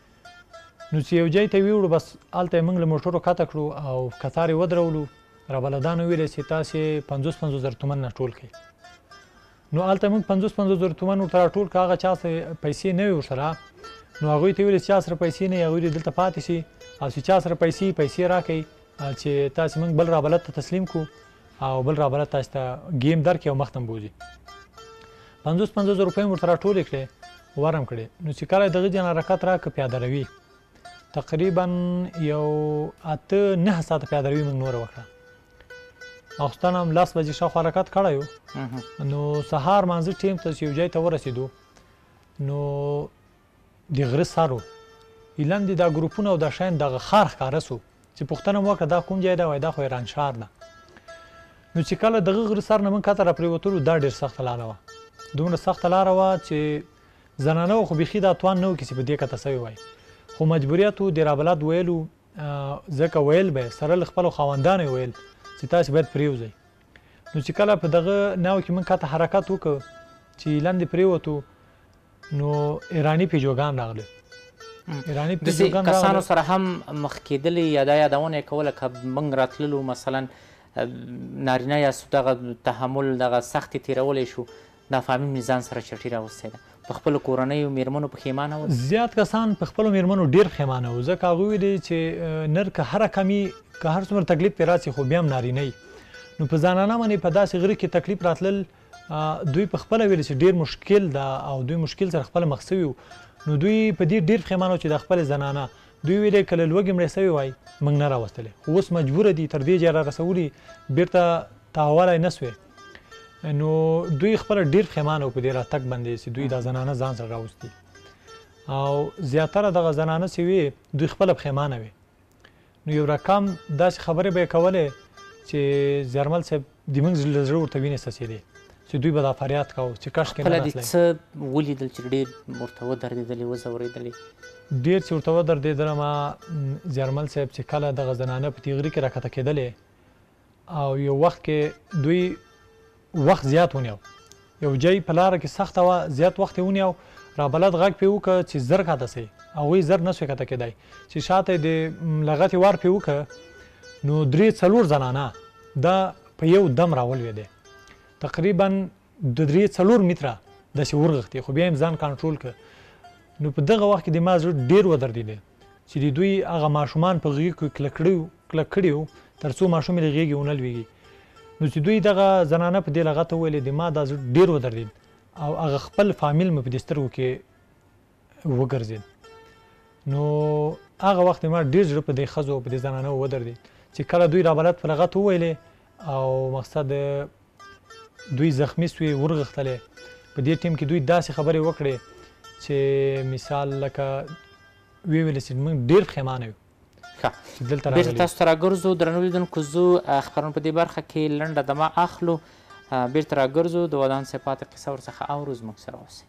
نو چې یو ځای ته ویوړو بس هلته یې موږ له موټرو کښته کړو او کتار یې ودرولو رابلدانو ویلې چې تاسې پنځوس پنځوس زره تومن نه ټول کړئ نو هلته موږ پنځوس پنځوس زره تومن ورته راټول کړه هغه چا څه پیسې نه وي ورسره نو هغوی ته ویلې چې چا سره پیسې نه وي هغوی دې دلته پاتې شي او چې چا سره پیسې پیسې راکړئ چې تاسې موږ بل رابلد ته تسلیم کړو او بل رابلد تاسې ته ګیم درکړي او مخ ته بوځي پنځوس پنځوس زره روپۍ مې ورته راټولې کړې ورم کړې نو چې کله دغه جن حرکت راکړه پیاده روي تقریبا یو اته نهه ساعته پیاده روي موږ نوره وکړه ماخوستن هم لس بجې شاوخوا حرکت کړی و نو سهار مانځه ټیم ته چې یو ځای ته ورسېدو نو د غره سر و لاندې دا ګروپونه او دا شیان دغه ښار ښکاره سو چې پوښتنه مو وکړه دا کوم ځای ده وایي دا خو ایران ښار ده نو چې کله دغه غره سر نه موږ کښته راپرېوتلو دا ډېر سخته لاره وه دومره سخته لاره وه چې زنانه وو خو بیخي دا توان نه و کسې په دې کښته سوی وای خو مجبوریت و د رابلد ویلو ځکه ویل به سره له خپلو خاوندانو یې ویل چې تاسې باید پرېوځئ نو چې کله په دغه ناو کې موږ کښته حرکت وکړ چې لاندې پرېوتو نو ایراني پیجوګان راغلي ایراني پیجوګان راغلي
کسانو سره هم مخ کېدلې یا دا یادونه یې کوله که موږ راتللو مثلا نارینه یاستو دغه تحمل دغه سختې تېرولی شو دا فامیل مې ځان سره چټي راوستی ده په خپلو کورنیو مېرمنو پښیمانه وو
زیات کسان په خپلو مېرمنو ډېر پښیمانه وو ځکه هغوی ویلې چې نر که هره کمي که هر څومره تکلیف پرې راسي خو بیا هم نارینه نو په زنانه باندې په داسې غره کې تکلیف راتلل دوی په خپله ویلې چې ډېر مشکل ده او دوی مشکل سره خپله مخ سوي وو نو دوی په دې ډېر پښیمانه وو چې د خپلې زنانه دوی ویلې که له لوږې مړې سوي وای موږ نه راوستلې خو اوس مجبوره دي تر دې ځایه را رسولي بېرته تاولی نه سوې نو دوی خپله ډېر پښیمانه وو په دې راتګ باندې چې دوی دا زنانه ځان سره راوستي او زیاتره دغه زنانه چې وي دوی خپله پښیمانه وي نو یو رقم داسې خبرې به یې کولې چې زیارمل صاحب د موږ له زړه ورته وینې څڅېدې چې دوی به دا فریاد کوو چې کاشکې نه
راتلی خپله دې څه ولیدل چې ډېر ورته ودرېدلې وځورېدلې
ډېر چې ورته ودرېدلم زیارمل صاحب چې کله دغه زنانه په تیغري کې راکښته کېدلې او یو وخت کې دوی وخت زیات ونیو یو ځای په لاره کې سخته وه زیات وخت یې ونیو رابلد غږ پې وکړه چې زر کښته سئ هغوی زر نه سوی کښته کېدی چې شاته یې د لغتې وار پې وکړه نو درې څلور زنانه دا په یو دم راولوېدی تقریبا د درې څلور متره داسې ورغښتې خو بیا یې ځان کنټرول کړه نو په دغه وخت کې د ما زړه ډېر ودرېدی چې د دوی هغه ماشومان په غېږ کې کلک کړي وو تر څو ماشوم یې له غېږې ونه لوېږي نو چې دوی دغه زنانه په دې لغته وویلې د ما دا زړه ډېر ودرېد او هغه خپل فامیل مې په دې سترګو کې وګرځېد نو هغه وخت ما ډېر زړه په دې ښځو په دې زنانه ودرېد چې کله دوی رابلد په لغت وویلې او مقصد دوی زخمی سوې ورغښتلې په دې ټیم کې دوی داسې خبرې وکړې چې مثال لکه ویې ویلې چې موږ ډېر پښیمانه یو
بیرته تاسو ته راګرځو درنو لیدونکو زه خپرونه په دې برخه کې لنډه دمه اخلو بیرته راګرځو د ودان صاحب پاتې قصه ورڅخه اورو زموږ سره اوسئ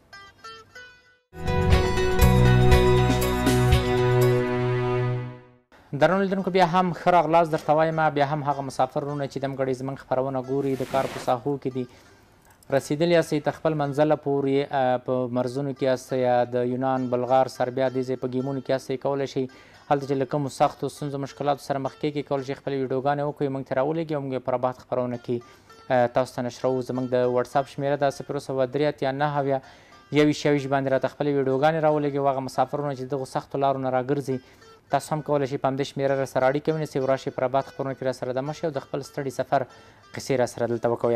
درنو لیدونکو بیا هم ښه راغلاست درته وایم بیا هم هغه مسافرونه چې دمګړی زموږ خپرونه ګوري د کار په ساحو کې دي رسیدلی یاستئ تر خپل منزله پورې په مرزونو کې یاستئ یا د یونان بلغار سربیا دې ځای په ګیمونو کې یاستئ کولی شئ هلته چې له کومو سختو ستونزو مشکلاتو سره مخ کېږي کولی شئ خپلې ویډیوګانې وکړئ موږ ته راولېږي او موږ یې په رباط خپرونه کې تاسو ته نشروو زموږ د وټساپ شمېره ده صفر سوه درې اتیا نهه اویا یویشت یویشت باندې راته خپلې ویډیوګانې راولېږئ او هغه مسافرونه چې دغو سختو لارو نه راګرځي تاسو هم کولی شئ په همدې شمېره راسره اړیکه ونیسئ او راشئ په رباط خپرونه کې راسره دمه شئ او د خپل ستړي سفر قصې راسره دلته وکوئ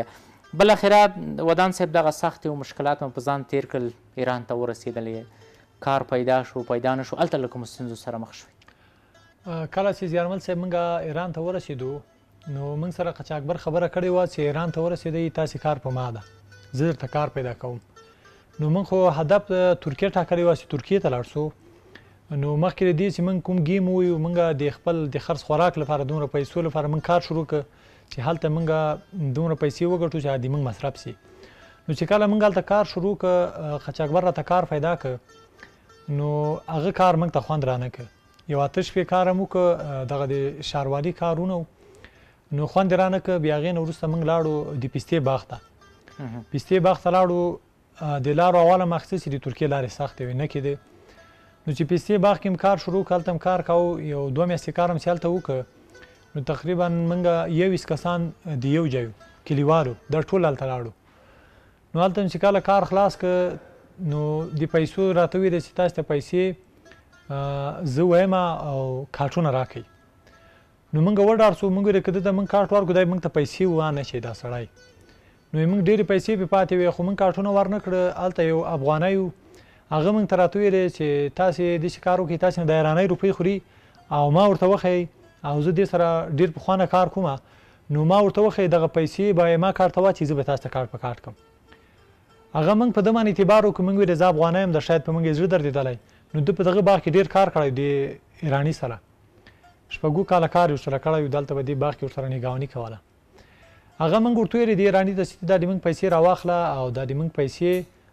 بالاخره ودان صاحب دغه سختې او مشکلات مو په ځان تېر کړل، ایران ته ورسېدلې، کار پیدا شو پیدا نه شو، هلته له کومو ستونزو سره مخ شوئ؟
کله چې زیارمل صاحب موږ ایران ته ورسېدو نو موږ سره قاچ اکبر خبره کړې وه چې ایران ته ورسېدئ تاسې کار په ما ده، زه درته کار پیدا کوم. نو موږ خو هدف ترکیې ټاکلی وه چې ترکیې ته لاړ سو. نو مخکې له دې چې موږ کوم ګیم وویو موږ د خپل د خرڅ خوراک لپاره دومره پیسو لپاره موږ کار شروع کړ چې هلته موږ دومره پیسې وګټو چې عادي موږ مصرف سي. نو چې کله موږ هلته کار شروع کړ قاچ اکبر راته کار پیدا کړ نو هغه کار موږ ته خوند رانه کړ. یو اته شپې کار هم وکړ دغه د ښاروالي کارونه نو خوند یې رانه کړ. بیا هغې نه وروسته موږ لاړو د پستې باغ ته. پستې باغ ته لاړو، د لارو اوله مقصد چې د ترکیې لارې سختې وې نه کېدې. نو چې پستې باغ کې م کار شروع کړ هلته م کار کوو، یو دوه میاشتې کار هم چې هلته وکړ نو تقریبا موږ یویشت کسان د یو ځای کلیوالو دا ټول هلته لاړو. نو هلته م چې کله کار خلاص کړ نو د پیسو راته ویل چې تاسو ته پیسې زه وایم او کارټونه راکئ. نو موږ وډار سو، موږ ویل که ده ته موږ کارټ ورکړو دی موږ ته پیسې وانه شي دا سړی. نو موږ ډېرې پیسې پې پاتې وې خو موږ کارټونه ورنه کړه. هلته یو افغانی و هغه موږ ته راته ویلې چې تاسې داسې کار وکړئ تاسې نه د ایرانۍ روپۍ خوري او ما ورته وښیئ او زه دې سره ډېر پخوانه کار کومه. نو ما ورته وښیئ دغه پیسې به ما کار ته واچوي زه به تاسو ته کار په کار کړم. هغه موږ په ده باندې اعتبار وکړو، موږ ویلې زه افغانی یم د شاید په موږ یې زړه دردېدلی. نو ده په دغه باغ کې ډېر کار کړی د ایراني سره، شپږو کاله کار یې ورسره کړی و، دلته به دې باغ کې ورسره نګهباني کوله. هغه موږ ورته ویلې د ایراني ته چې دا د موږ پیسې راواخله او دا د موږ پیسې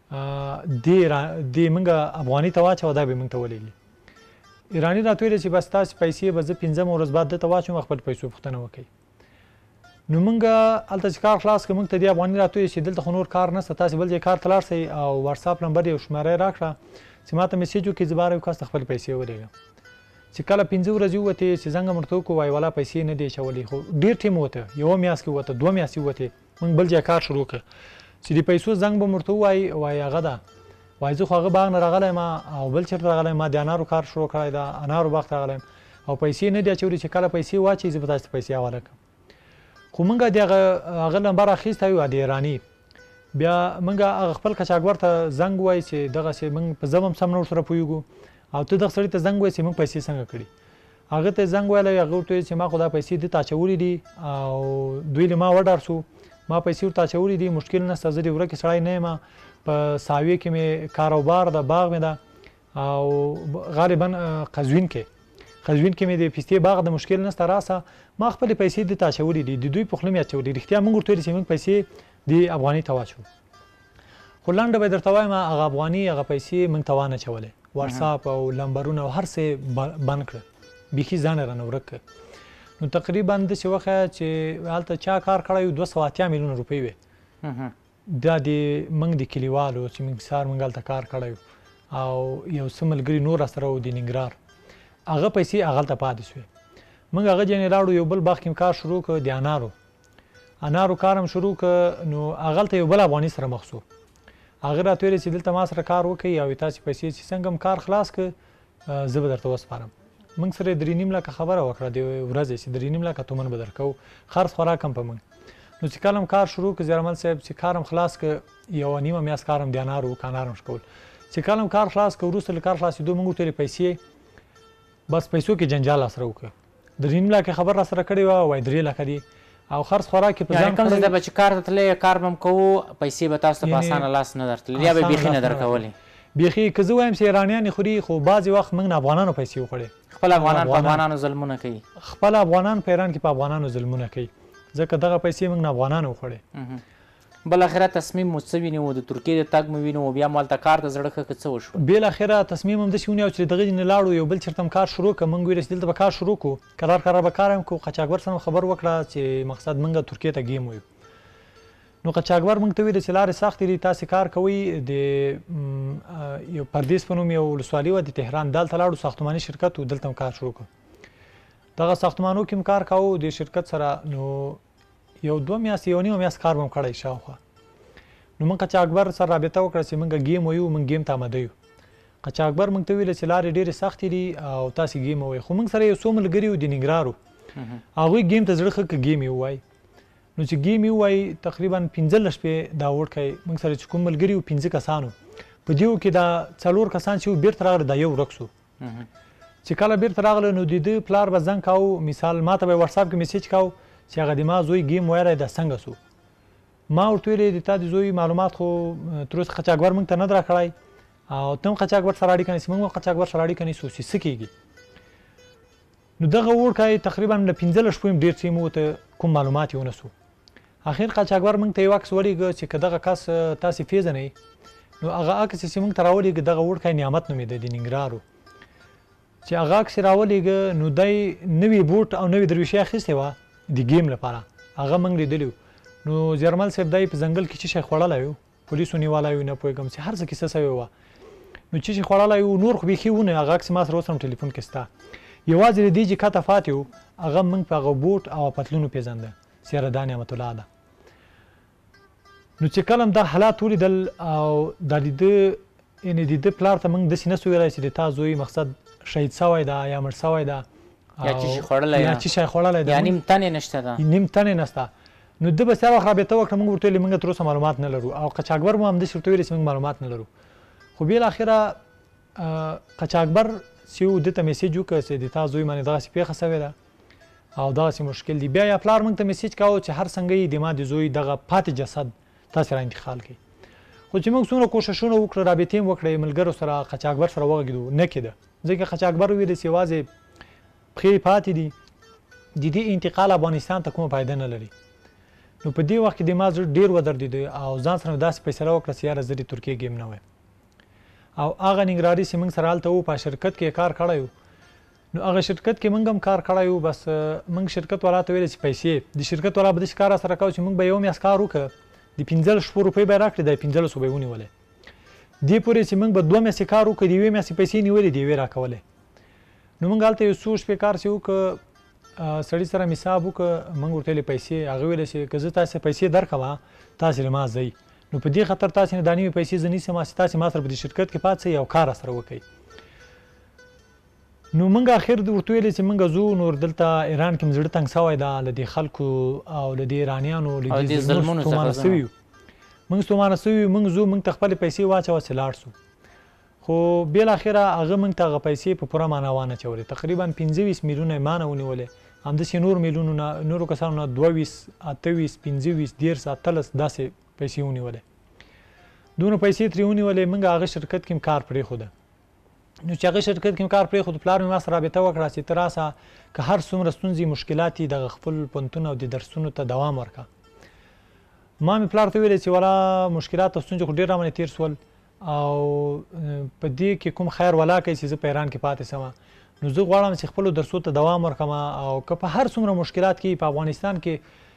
دې موږ افغاني ته واچوه دا به موږ ته ولېږي. ایراني راته ویلې چې بس تاسې پیسې به زه پنځمه ورځ بعد ده ته واچوم خپل پیسو پوښتنه وکړئ. نو موږ هلته چې کار خلاص کړ موږ ته دې افغاني راته ویل چې دلته خو نور کار نشته تاسې بل ځای کار ته لاړ شئ او وټساپ نمبر یو شمېره یې راکړه چې ما ته میسیج وکړي زه به هر یو کس ته خپل پیسې ولېږم. چې کله پنځه ورځې ووتې چې زنګ م ورته وکړو وایي والا پیسې نه دي اچولې، خو ډېر ټیم ووته، یوه میاشت کې ووته، دوه میاشتې ووتې، موږ بل ځای کار شروع کړ چې د پیسو زنګ به م ورته ووایي وایي هغه ده وایي زه خو هغه باغ نه راغلی یم او بل چېرته راغلی یم، ما د انارو کار شروع کړی ده، انارو باغ ته راغلی یم او پیسې نه دي اچولې چې کله پیسې واچوي زه به تاسو ته پیسې حواله کړم. خو موږ د هغه هغه نمبر اخیستی و د ایراني. بیا موږ هغه خپل قاچاقبر ته زنګ ووایي چې دغسې موږ په ژبه هم سم نه ورسره پوهېږو او ته دغه سړي ته زنګ ووایي چې موږ پیسې څنګه کړي. هغه ته زنګ ویلی هغه ورته ویل چې ما خو دا پیسې ده ته اچولي دي او دوی له ما وډار سو، ما پیسې ورته اچولي دي، مشکل نشته، زه د ورکې سړی نه یم، په ساویې کې مې کاروبار ده، باغ مې ده او غالبا قزوین کې قزوین کې مې د پستې باغ د مشکل نشته راسه، ما خپلې پیسې دې ته اچولي دي، د دوی په خوله مې اچولي. رښتیا موږ ورته ویلې چې موږ پیسې د افغاني ته واچوو. خو لنډه به یې درته وایم هغه افغاني هغه پیسې موږ ته وانه اچولې، وټساپ او لمبرونه او هر څه بند کړه، بیخي ځان یې رانه ورک کړ. نو تقریبا داسې وښیه چې هلته چا کار کړی و دوه سوه اتیا میلیونه روپۍ وې. دا د موږ د کلیوالو چې موږ سهار موږ هلته کار کړی او یو څه ملګري نور راسره و د ننګرهار، هغه پیسې هغلته پاتې شوې. موږ هغه ځای نه لاړو یو بل باغ کې م کار شروع کړ د انارو انارو کار هم شروع کړ. نو هغلته یو بل افغاني سره مخ سو، هغه راته ویلې چې دلته ما سره کار وکړئ او تاسې پیسې چې څنګه م کار خلاص کړ زه به درته وسپارم. موږ سره یې درې نیم لکه خبره وکړه د ورځې چې درې نیم لکه تومن به درکوو، خرڅ خوراک هم په موږ. نو چې کله م کار شروع کړ زیارمل صاحب چې کار هم خلاص کړ، یوه نیمه میاشت کار هم د انارو وکړ، انار هم شکول. چې کله م کار خلاص کړ وروسته له کار خلاصېدو موږ ورته پیسې بس پیسو کې جنجال راسره وکړ، درې نیم لکه خبر راسره کړې وه وایي درې لکه دي او خرڅ خوراک یې په ځان
کوم ځای ته به چې کار ته تللی کار به م کوو پیسې به تاسو ته په اسانه لاس نه درتللې یا به بیخي نه درکولې.
بیخي که زه وایم چې ایرانیان خوري خو بعضې وخت موږ نه افغانانو پیسې وخوړې.
خپل افغانان په افغانانو ظلمونه کوي،
خپل افغانان په ایران کې په افغانانو ظلمونه کوي، ځکه دغه پیسې موږ نه افغانانو وخوړې.
بالاخره تصمیم مو څه ونیو د ترکیې د تګ مو وینو بیا مو هلته کار ته زړه ښه که څه وشول؟
بالاخره تصمیم هم داسې ونیو چې د دغه نه لاړو یو بل چېرته م کار شروع کړه. موږ ویل چې دلته به کار شروع کړو، قرار قرار به کار هم کړو. قاچاقبر سره خبر وکړه چې مقصد موږ ترکیې ته ګیم ویو. نو قاچاقبر موږ ته ویل چې لارې سختې دي، تاسې کار کوئ. د یو پردیس په نوم یو ولسوالي وه د تهران، دلته لاړو ساختماني شرکت و، دلته م کار شروع کړو. دغه ساختمانو کې م کار کوو د شرکت سره. نو یو دوه میاشتې یو نیمه میاشت کار به م کړی شاوخوا. نو موږ قاچاقبر سره رابطه وکړه چې موږ ګیم ویو، موږ ګیم ته آماده یو. قاچاقبر موږ ته ویل چې لارې ډېرې سختې دي او تاسې ګیم ووایئ. خو موږ سره یو څو ملګري وو د ننګرهار و، هغوی ګیم ته زړه ښه که ګیم یې ووایي. نو چې ګیم یې ووایي تقریبا پنځلس شپې دا وړکی موږ سره چې کوم ملګري وو پنځه کسان وو په دیو کې دا څلور کسان چې وو بېرته راغله دا یو ورک سو چې کله بیرته راغله نو د ده پلار به زنګ کاوه مثال ما ته به یې وټساپ کې میسیج کاوه چې هغه د ما زوی ګیم ویلی دا څنګه سو ما ورته ویلې د تا د زوی معلومات خو تر اوسه قاچاقبر موږ ته نه ده راکړی او ته هم قاچاقبر سره اړیکه نیسې موږ هم قاچاقبر سره اړیکه نیسو چې څه کېږي نو دغه وړکی تقریبا له پنځلس شپو یم ډېر څه یې موږ ته کوم معلومات یې ونه سو اخر قاچاقبر موږ ته یو عکس ولیږه چې که دغه کس تاسې پیژنئ نو هغه عکس چې موږ ته راولیږه دغه وړکی نعمت نومېده د ننګرهار چې هغه عکس یې راولیږه نو دی نوي بوټ او نوې درویشي اخیستې وه د ګیم لپاره هغه موږ لیدلي وو نو زیرمل صاحب دی په ځنګل کې څه شی خوړلی وو پولیسو نیولی وو نه پوهېږم چې هر څه کیسه سوې وه نو څه شي خوړلی وو نور خو بیخي ونه هغه عکس ما سره اوس هم ټلیفون کې سته یوازې د دې چې کته پاتې وو هغه موږ په هغه بوټ او پتلون وپېژنده سیاره دا نعمت الله ده نو چې کله دا حالات ولیدل او دا د ده یعنې د ده پلار ته موږ داسې نه سو ویلی چې د تا زوی مقصد شهید سوی ده یا مړ سوی ده
یا څه شي خوړلی
یا څه شی خوړلی ده
یا نیم تن یې نشته ده
نیم تن یې نسته نو ده به سهار وخت رابطه وکړه موږ ورته ویلې موږ تر اوسه معلومات نه لرو او قاچاقبر مو همداسې ورته ویلې چې موږ معلومات نه لرو خو بالاخره قاچاقبر چې و ده ته میسیج وکړه چې د تا زوی باندې دغسې پېښه سوې ده او دغسې مشکل دی بیا یا پلار موږ ته میسیج کاوه چې هر څنګه یې د ما د زوی دغه پاتې جسد تاسې را انتقال کړئ خو چې موږ څومره کوښښونه وکړه رابطې هم وکړې ملګرو سره قاچاقبر سره وغږېدو نه کېده ځکه قاچاقبر وویلې چې یوازې پښې پاتې دي د دې انتقال افغانستان ته کومه فایده نه لري نو په دې وخت کې د ما زړه ډېر ودردېده او ځان سره مې داسې فیصله وکړه چې یاره زه د ترکیې ګیم نه وایم او هغه ننګرهاري چې موږ سره هلته وو په شرکت کې کار کړی وو نو هغه شرکت کې موږ هم کار کړی وو بس موږ شرکت والا ته ویلې چې پیسې د شرکت والا به داسې کار راسره کوو چې موږ به یو میاشت کار وکړه د پنځلس شپو روپۍ به یې راکړې د پنځلسو به یې ونیولې دې پورې چې موږ به دوه میاشتې کار وکړو د یوې میاشتې پیسې نیولې د یوې راکولې نو موږ هلته یو څو شپې کار چې وکړه سړي سره مې حساب وکړه موږ ورته ویلې پیسې هغه ویلې چې که زه تاسې پیسې درکړم تاسې له ما ځئ نو په دې خاطر تاسې نه دا نوې پیسې زه نیسم چې تاسې ما سره په دې شرکت کې پاتې شئ او کار راسره وکړئ نو موږ اخر ورته ویلې چې موږ ځو نور دلته ایران کې مې زړه تنګ سوی ده له دې خلکو او له دې ایرانیانو له دې ظلمونو ستومانه سوي یو موږ ستومانه سوي یو موږ ځو موږ ته خپلې پیسې واچوه چې لاړ سو خو بالاخره هغه موږ ته هغه پیسې په پوره معنا وانچولې تقریبا پنځه ویس میلیونه یې مانه ونیولې همداسې نور میلیونونه نورو کسانو نه دوه ویس اته ویس پنځه ویس دېرس اتلس داسې پیسې ونیولې دونه پیسې ترې ونیولې موږ هغه شرکت کې کار پرېښوده نو چې هغه شرکت کې کار پرېښود پلار مې ما سره رابطه وکړه چې ته راسه که هر څومره ستونزې مشکلات دي دغه خپل پوهنتون او د درسونو ته دوام ورکړه ما مې پلار ته ویلې چې ولا مشکلات او ستونزې خو ډېر رامنې تېر شول او په دې کې کوم خیر ولا کوي چې زه په ایران کې پاتې شم نو زه غواړم چې خپلو درسو ته دوام ورکړم او که په هر څومره مشکلات کې په افغانستان کې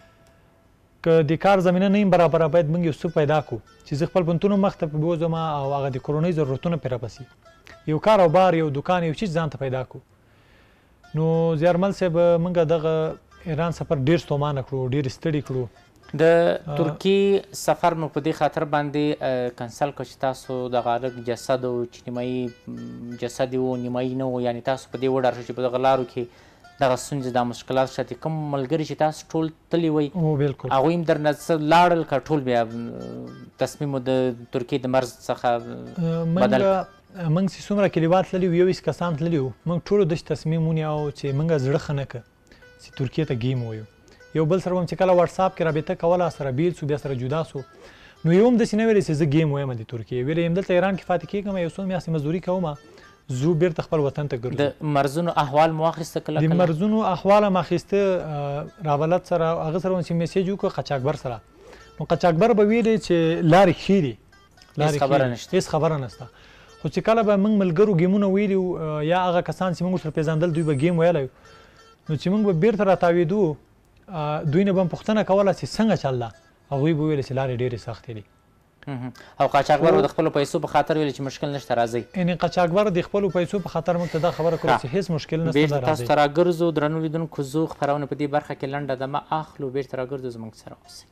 که د کار زمینه نه یم برابره باید موږ یو څه پیدا کړو چې زه خپل پوهنتون مخ ته بوځم او هغه د کورنۍ ضرورتونه پرې راپسي یو کار او بار یو دکان یو چیز ځان ته پیدا کړو نو زیارمل صاحب موږ دغه ایران سفر ډېر ستومانه کړو ډېر ستړي کړو
د ترکیې سفر مو په دې خاطر باندې کنسل کړ چې تاسو دغه هلک جسد و چې نیمایي جسد یې و نیمایي نه و یعنې تاسو په دې وډار شئ چې په دغه لارو کې دغه ستونزې دا مشکلات شته کوم ملګري چې تاسو ټول تللي وئ هغوی هم درنه څه لاړل که ټول بیا تصمیم مو د ترکیې د مرز څخه بدل
موږ چې څومره کلیوال تللي وو یو ویس کسان تللي وو موږ ټولو داسې تصمیم ونیو چې موږ زړه ښه نه کړه چې ترکیې ته ګیم ووایو یو بل سره هم چې کله واټساپ کې رابطه کوله سره بیل سو بیا سره جدا سو نو یو هم داسې نه ویلې چې زه ګیم وایم د ترکیې ویلې یم دلته ایران کې پاتې کېږم یو څو میاشتې مزدوري کوم زو بیرته خپل وطن ته ګرځو
د مرزونو احوال مو واخیسته کله
د مرزونو احوال هم اخیسته راولد سره هغه سره چې میسیج وکړه قاچاقبر سره نو قاچاقبر به ویلې چې لارې ښې دي
هېڅ خبره نشته
هېڅ خبره نشته خو چې کله به موږ ملګرو ګیمونه ویلي یا هغه کسان چې موږ ورسره پېژندل دوی به ګیم ویلی نو چې موږ به بیرته راتاوېدو دوی نه به هم پوښتنه کوله چې څنګه چل ده هغوی به ویل چې لارې ډېرې سختې دي
او قاچاقبر د خپلو پیسو په خاطر ویل چې مشکل نشته راځئ
یعنې قاچاقبر د خپلو پیسو په خاطر موږ ته دا خبره کړې چې هېڅ مشکل نشته
بیرته تاسو ته راګرځو درنو لیدونکو زو خپرونه په دې برخه کې لنډه دمه اخلو بیرته راګرځو زموږ سره اوسئ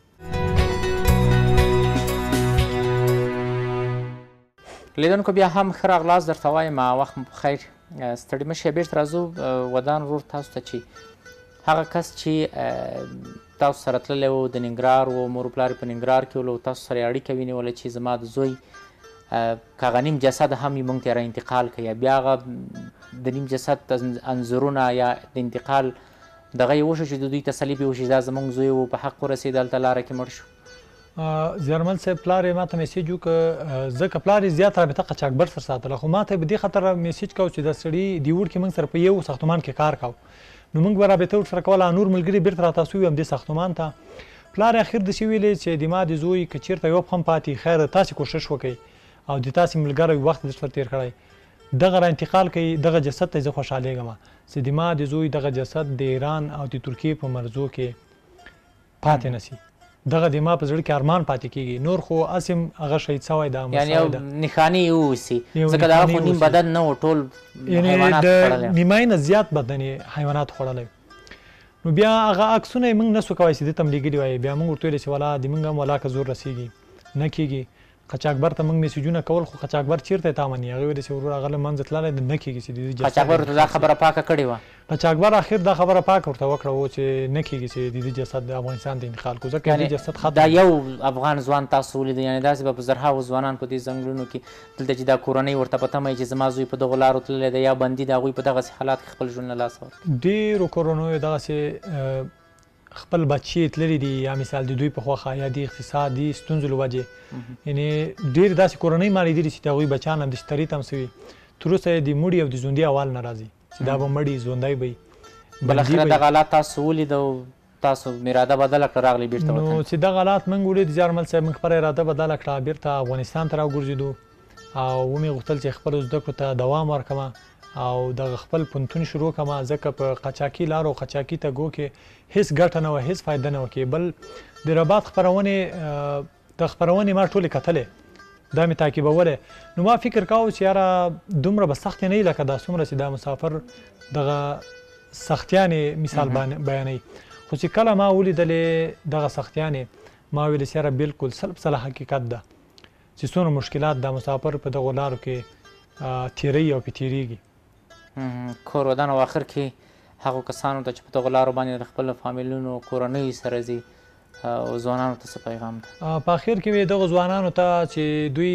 لیدونکو بیا هم ښه راغلاست درته وایم وخت مو په خیر ستړي مه شئ بیرته راځو ودان ورور تاسو ته چې هغه کس چې تاسو سره تللی و د ننګرهار و مور پلار یې په ننګرهار کې ولو تاسو سره یې اړیکه ونیوله چې زما د زوی که هغه نیم جسد هم یې موږ ته را انتقال کړي یا بیا هغه د نیم جسد انځورونه یا د انتقال دغه یې وشو چې د دوی تسلي پرې وشي دا زموږ زوی و په حق ورسېد هلته لاره کې مړ شو
زیارمل صاحب پلار یې ما ته میسیج وکړه ځکه پلار یې زیات رابطه قاچاقبر سره ساتله خو ما ته یې په دې خاطر میسیج کوو چې دا سړي دیوړ کې موږ سره په یو ساختمان کې کار کوو نو موږ به رابطه ورسره کوله نور ملګري بیرته راته سوي همدې ساختمان ته پلار یې اخر داسې ویلې چې د ما د زوی که چېرته یو هم پاتې خیر تاسې کوشش وکړئ او د تاسې ملګری وخت در سره تېر کړی دغه را انتقال کوي دغه جسد ته زه خوشحالېږم چې د ما د زوی دغه جسد د ایران او د ترکیې په مرزو کې پاتې نه سي دغه د ما په زړه کې ارمان پاتې کېږي نور خو اسم هغه شهید سوی ده
یعنې یو نښانې یې ووسي ځکه د هغه خو نیم بدن نه و ټول حیوانات خوړلی
نیمایي نه زیات بدن یې حیوانات خوړلی نو بیا هغه عکسونه یې موږ نسو کولی چې دې ته هم لیږلي وایي بیا موږ ورته ویلې چې ولا د موږ هم ولا که زور رسېږي نه کېږي قاچاقبر ته موږ میسیجونه کول خو قاچاقبر چېرته یې تا مني هغې ویلې چې ورور هغه له منځه تللی دی نه کېږي چې د
قاچاقبر ورته دا خبره پاکه کړې وه
قاچاقبر اخر دا خبره پاکه ورته وکړه و چې نه کېږي چې د دې جسد د افغانستان ته انتقال کړو ځکه د جسد ختم
دا یو افغان ځوان تاسو ولیدئ یعنې داسې به په زرهاوو ځوانان په دې ځنګلونو کې دلته چې دا کورنۍ ورته په تمه چې زما زوی په دغو لارو تللی دی یا بندي د هغوی په دغسې حالات کې خپل ژوند له لاسه ورکړي
ډېرو کورنیو دغسې خپل بچي تللي دي یا مثال د دوی په خوښه یا د اقتصادي ستونزو له وجې یعنې ډېرې داسې کورنۍ ما لیدلي چې د هغوی بچیان همداسې تري تم سوي تر اوسه یې د مړي او د ژوندي احوال نه راځي چې دا به مړي ژوندی به وي
بالاخره دغه حالات تاسو ولید او تاسو اراده بدله کړه راغلی بیرته وطن
نو چې دغه حالات موږ ولید زیارمل صاحب موږ خپله اراده بدله کړه بیرته افغانستان ته راوګرځېدو او ومې غوښتل چې خپلو زده کړو ته دوام ورکړم او دغه خپل پوهنتون شروع کړم ځکه په قاچاقي لارو قاچاقي تګو کې هیڅ ګټه نه وه هیڅ فایده نه وه بل د رباط خپرونې د خپرونې ما ټولې کتلې دا مې تعقیبولې نو ما فکر کوو چې یاره دومره به سختې نه وي لکه دا څومره چې دا مسافر دغه سختیانې مثال بیانوي خو چې کله ما ولیدلې دغه سختیانې ما ویلې چې یاره بلکل سل سله حقیقت ده چې څومره مشکلات دا مسافر په دغو لارو کې تیروي او پې تیریږي
کور ودان او آخر کې هغو کسانو ته چې په دغو لارو باندې د خپلو فامیلونو کورنیو سره ځي او ځوانانو ته څه پیغام ده
په اخر کې مې دغو ځوانانو ته چې دوی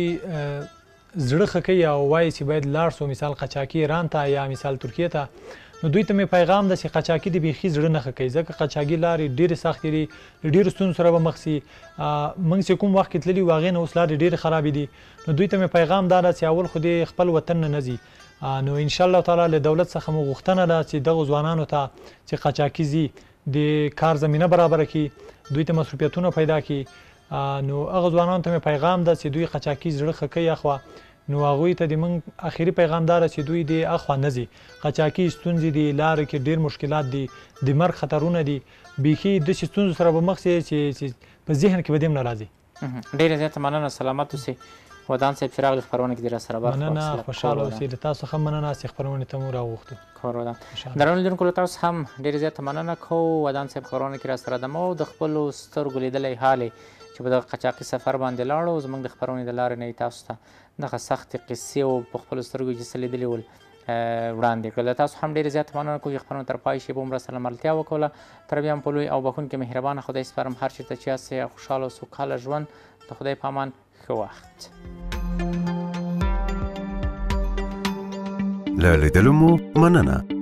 زړه ښه کوي او وایي چې باید لاړ سو مثال قاچاقي ایران ته یا مثال ترکیې ته نو دوی ته مې پیغام ده چې قاچاقي د بیخي زړه نه ښه کوي ځکه قاچاقي لارې ډېرې سختې دي له ډېرو ستونزو سره به مخ سي موږ چې کوم وخت کې تللي وو هغې نه اوس لارې ډېرې خرابې دي نو دوی ته مې پیغام دا ده چې اول خو دې خپل وطن نه نه ځي نو انشاءالله تعالی له دولت څخه مو غوښتنه ده چې دغو ځوانانو ته چې قاچاقي ځي د کار زمینه برابره کړي دوی ته مصروفیتونه پیدا کړي نو هغه ځوانانو ته مې پیغام ده چې دوی قاچاقي زړه ښه کوي اخوا نو هغوی ته د موږ اخري پیغام دا ده چې دوی د اخوا نه ځي قاچاقي ستونزې دي لارې کې ډېر مشکلات دي د مرګ خطرونه دي بیخي داسې ستونزو سره به مخ سي چې په ذهن کې به دې هم نه راځي
ډېره زیاته مننه سلامت اوسئ ودان صاحب چې راغلي خپرونه کې دې راسره برخه
مننه خوشحاله اوسئ له تاسو څخه مننه چې خپرونې ته مو راوغوښتو
کور ودان درنو لیدونکو له تاسو هم ډېره زیاته مننه کوو ودان صاحب خپرونه کې راسره دمه او د خپلو سترګو لیدلی حال چې په دغه قاچاقي سفر باندې لاړو زموږ د خپرونې د لارې نه یې تاسو ته دغه سختې قصې او په خپلو سترګو چې څه لیدلي ول وړاندې کړل تاسو هم ډېرې زیاته مننه کوو چې خپرونه تر پای شي به هم راسره ملتیا وکوله تر بیا هم په لوی او بښونکي مهربانه خدای سپارم هر چېرته چې یاستئ خوشحاله او سوکاله ژوند د خدای په امان ښه وخت
له لیدلو مو مننه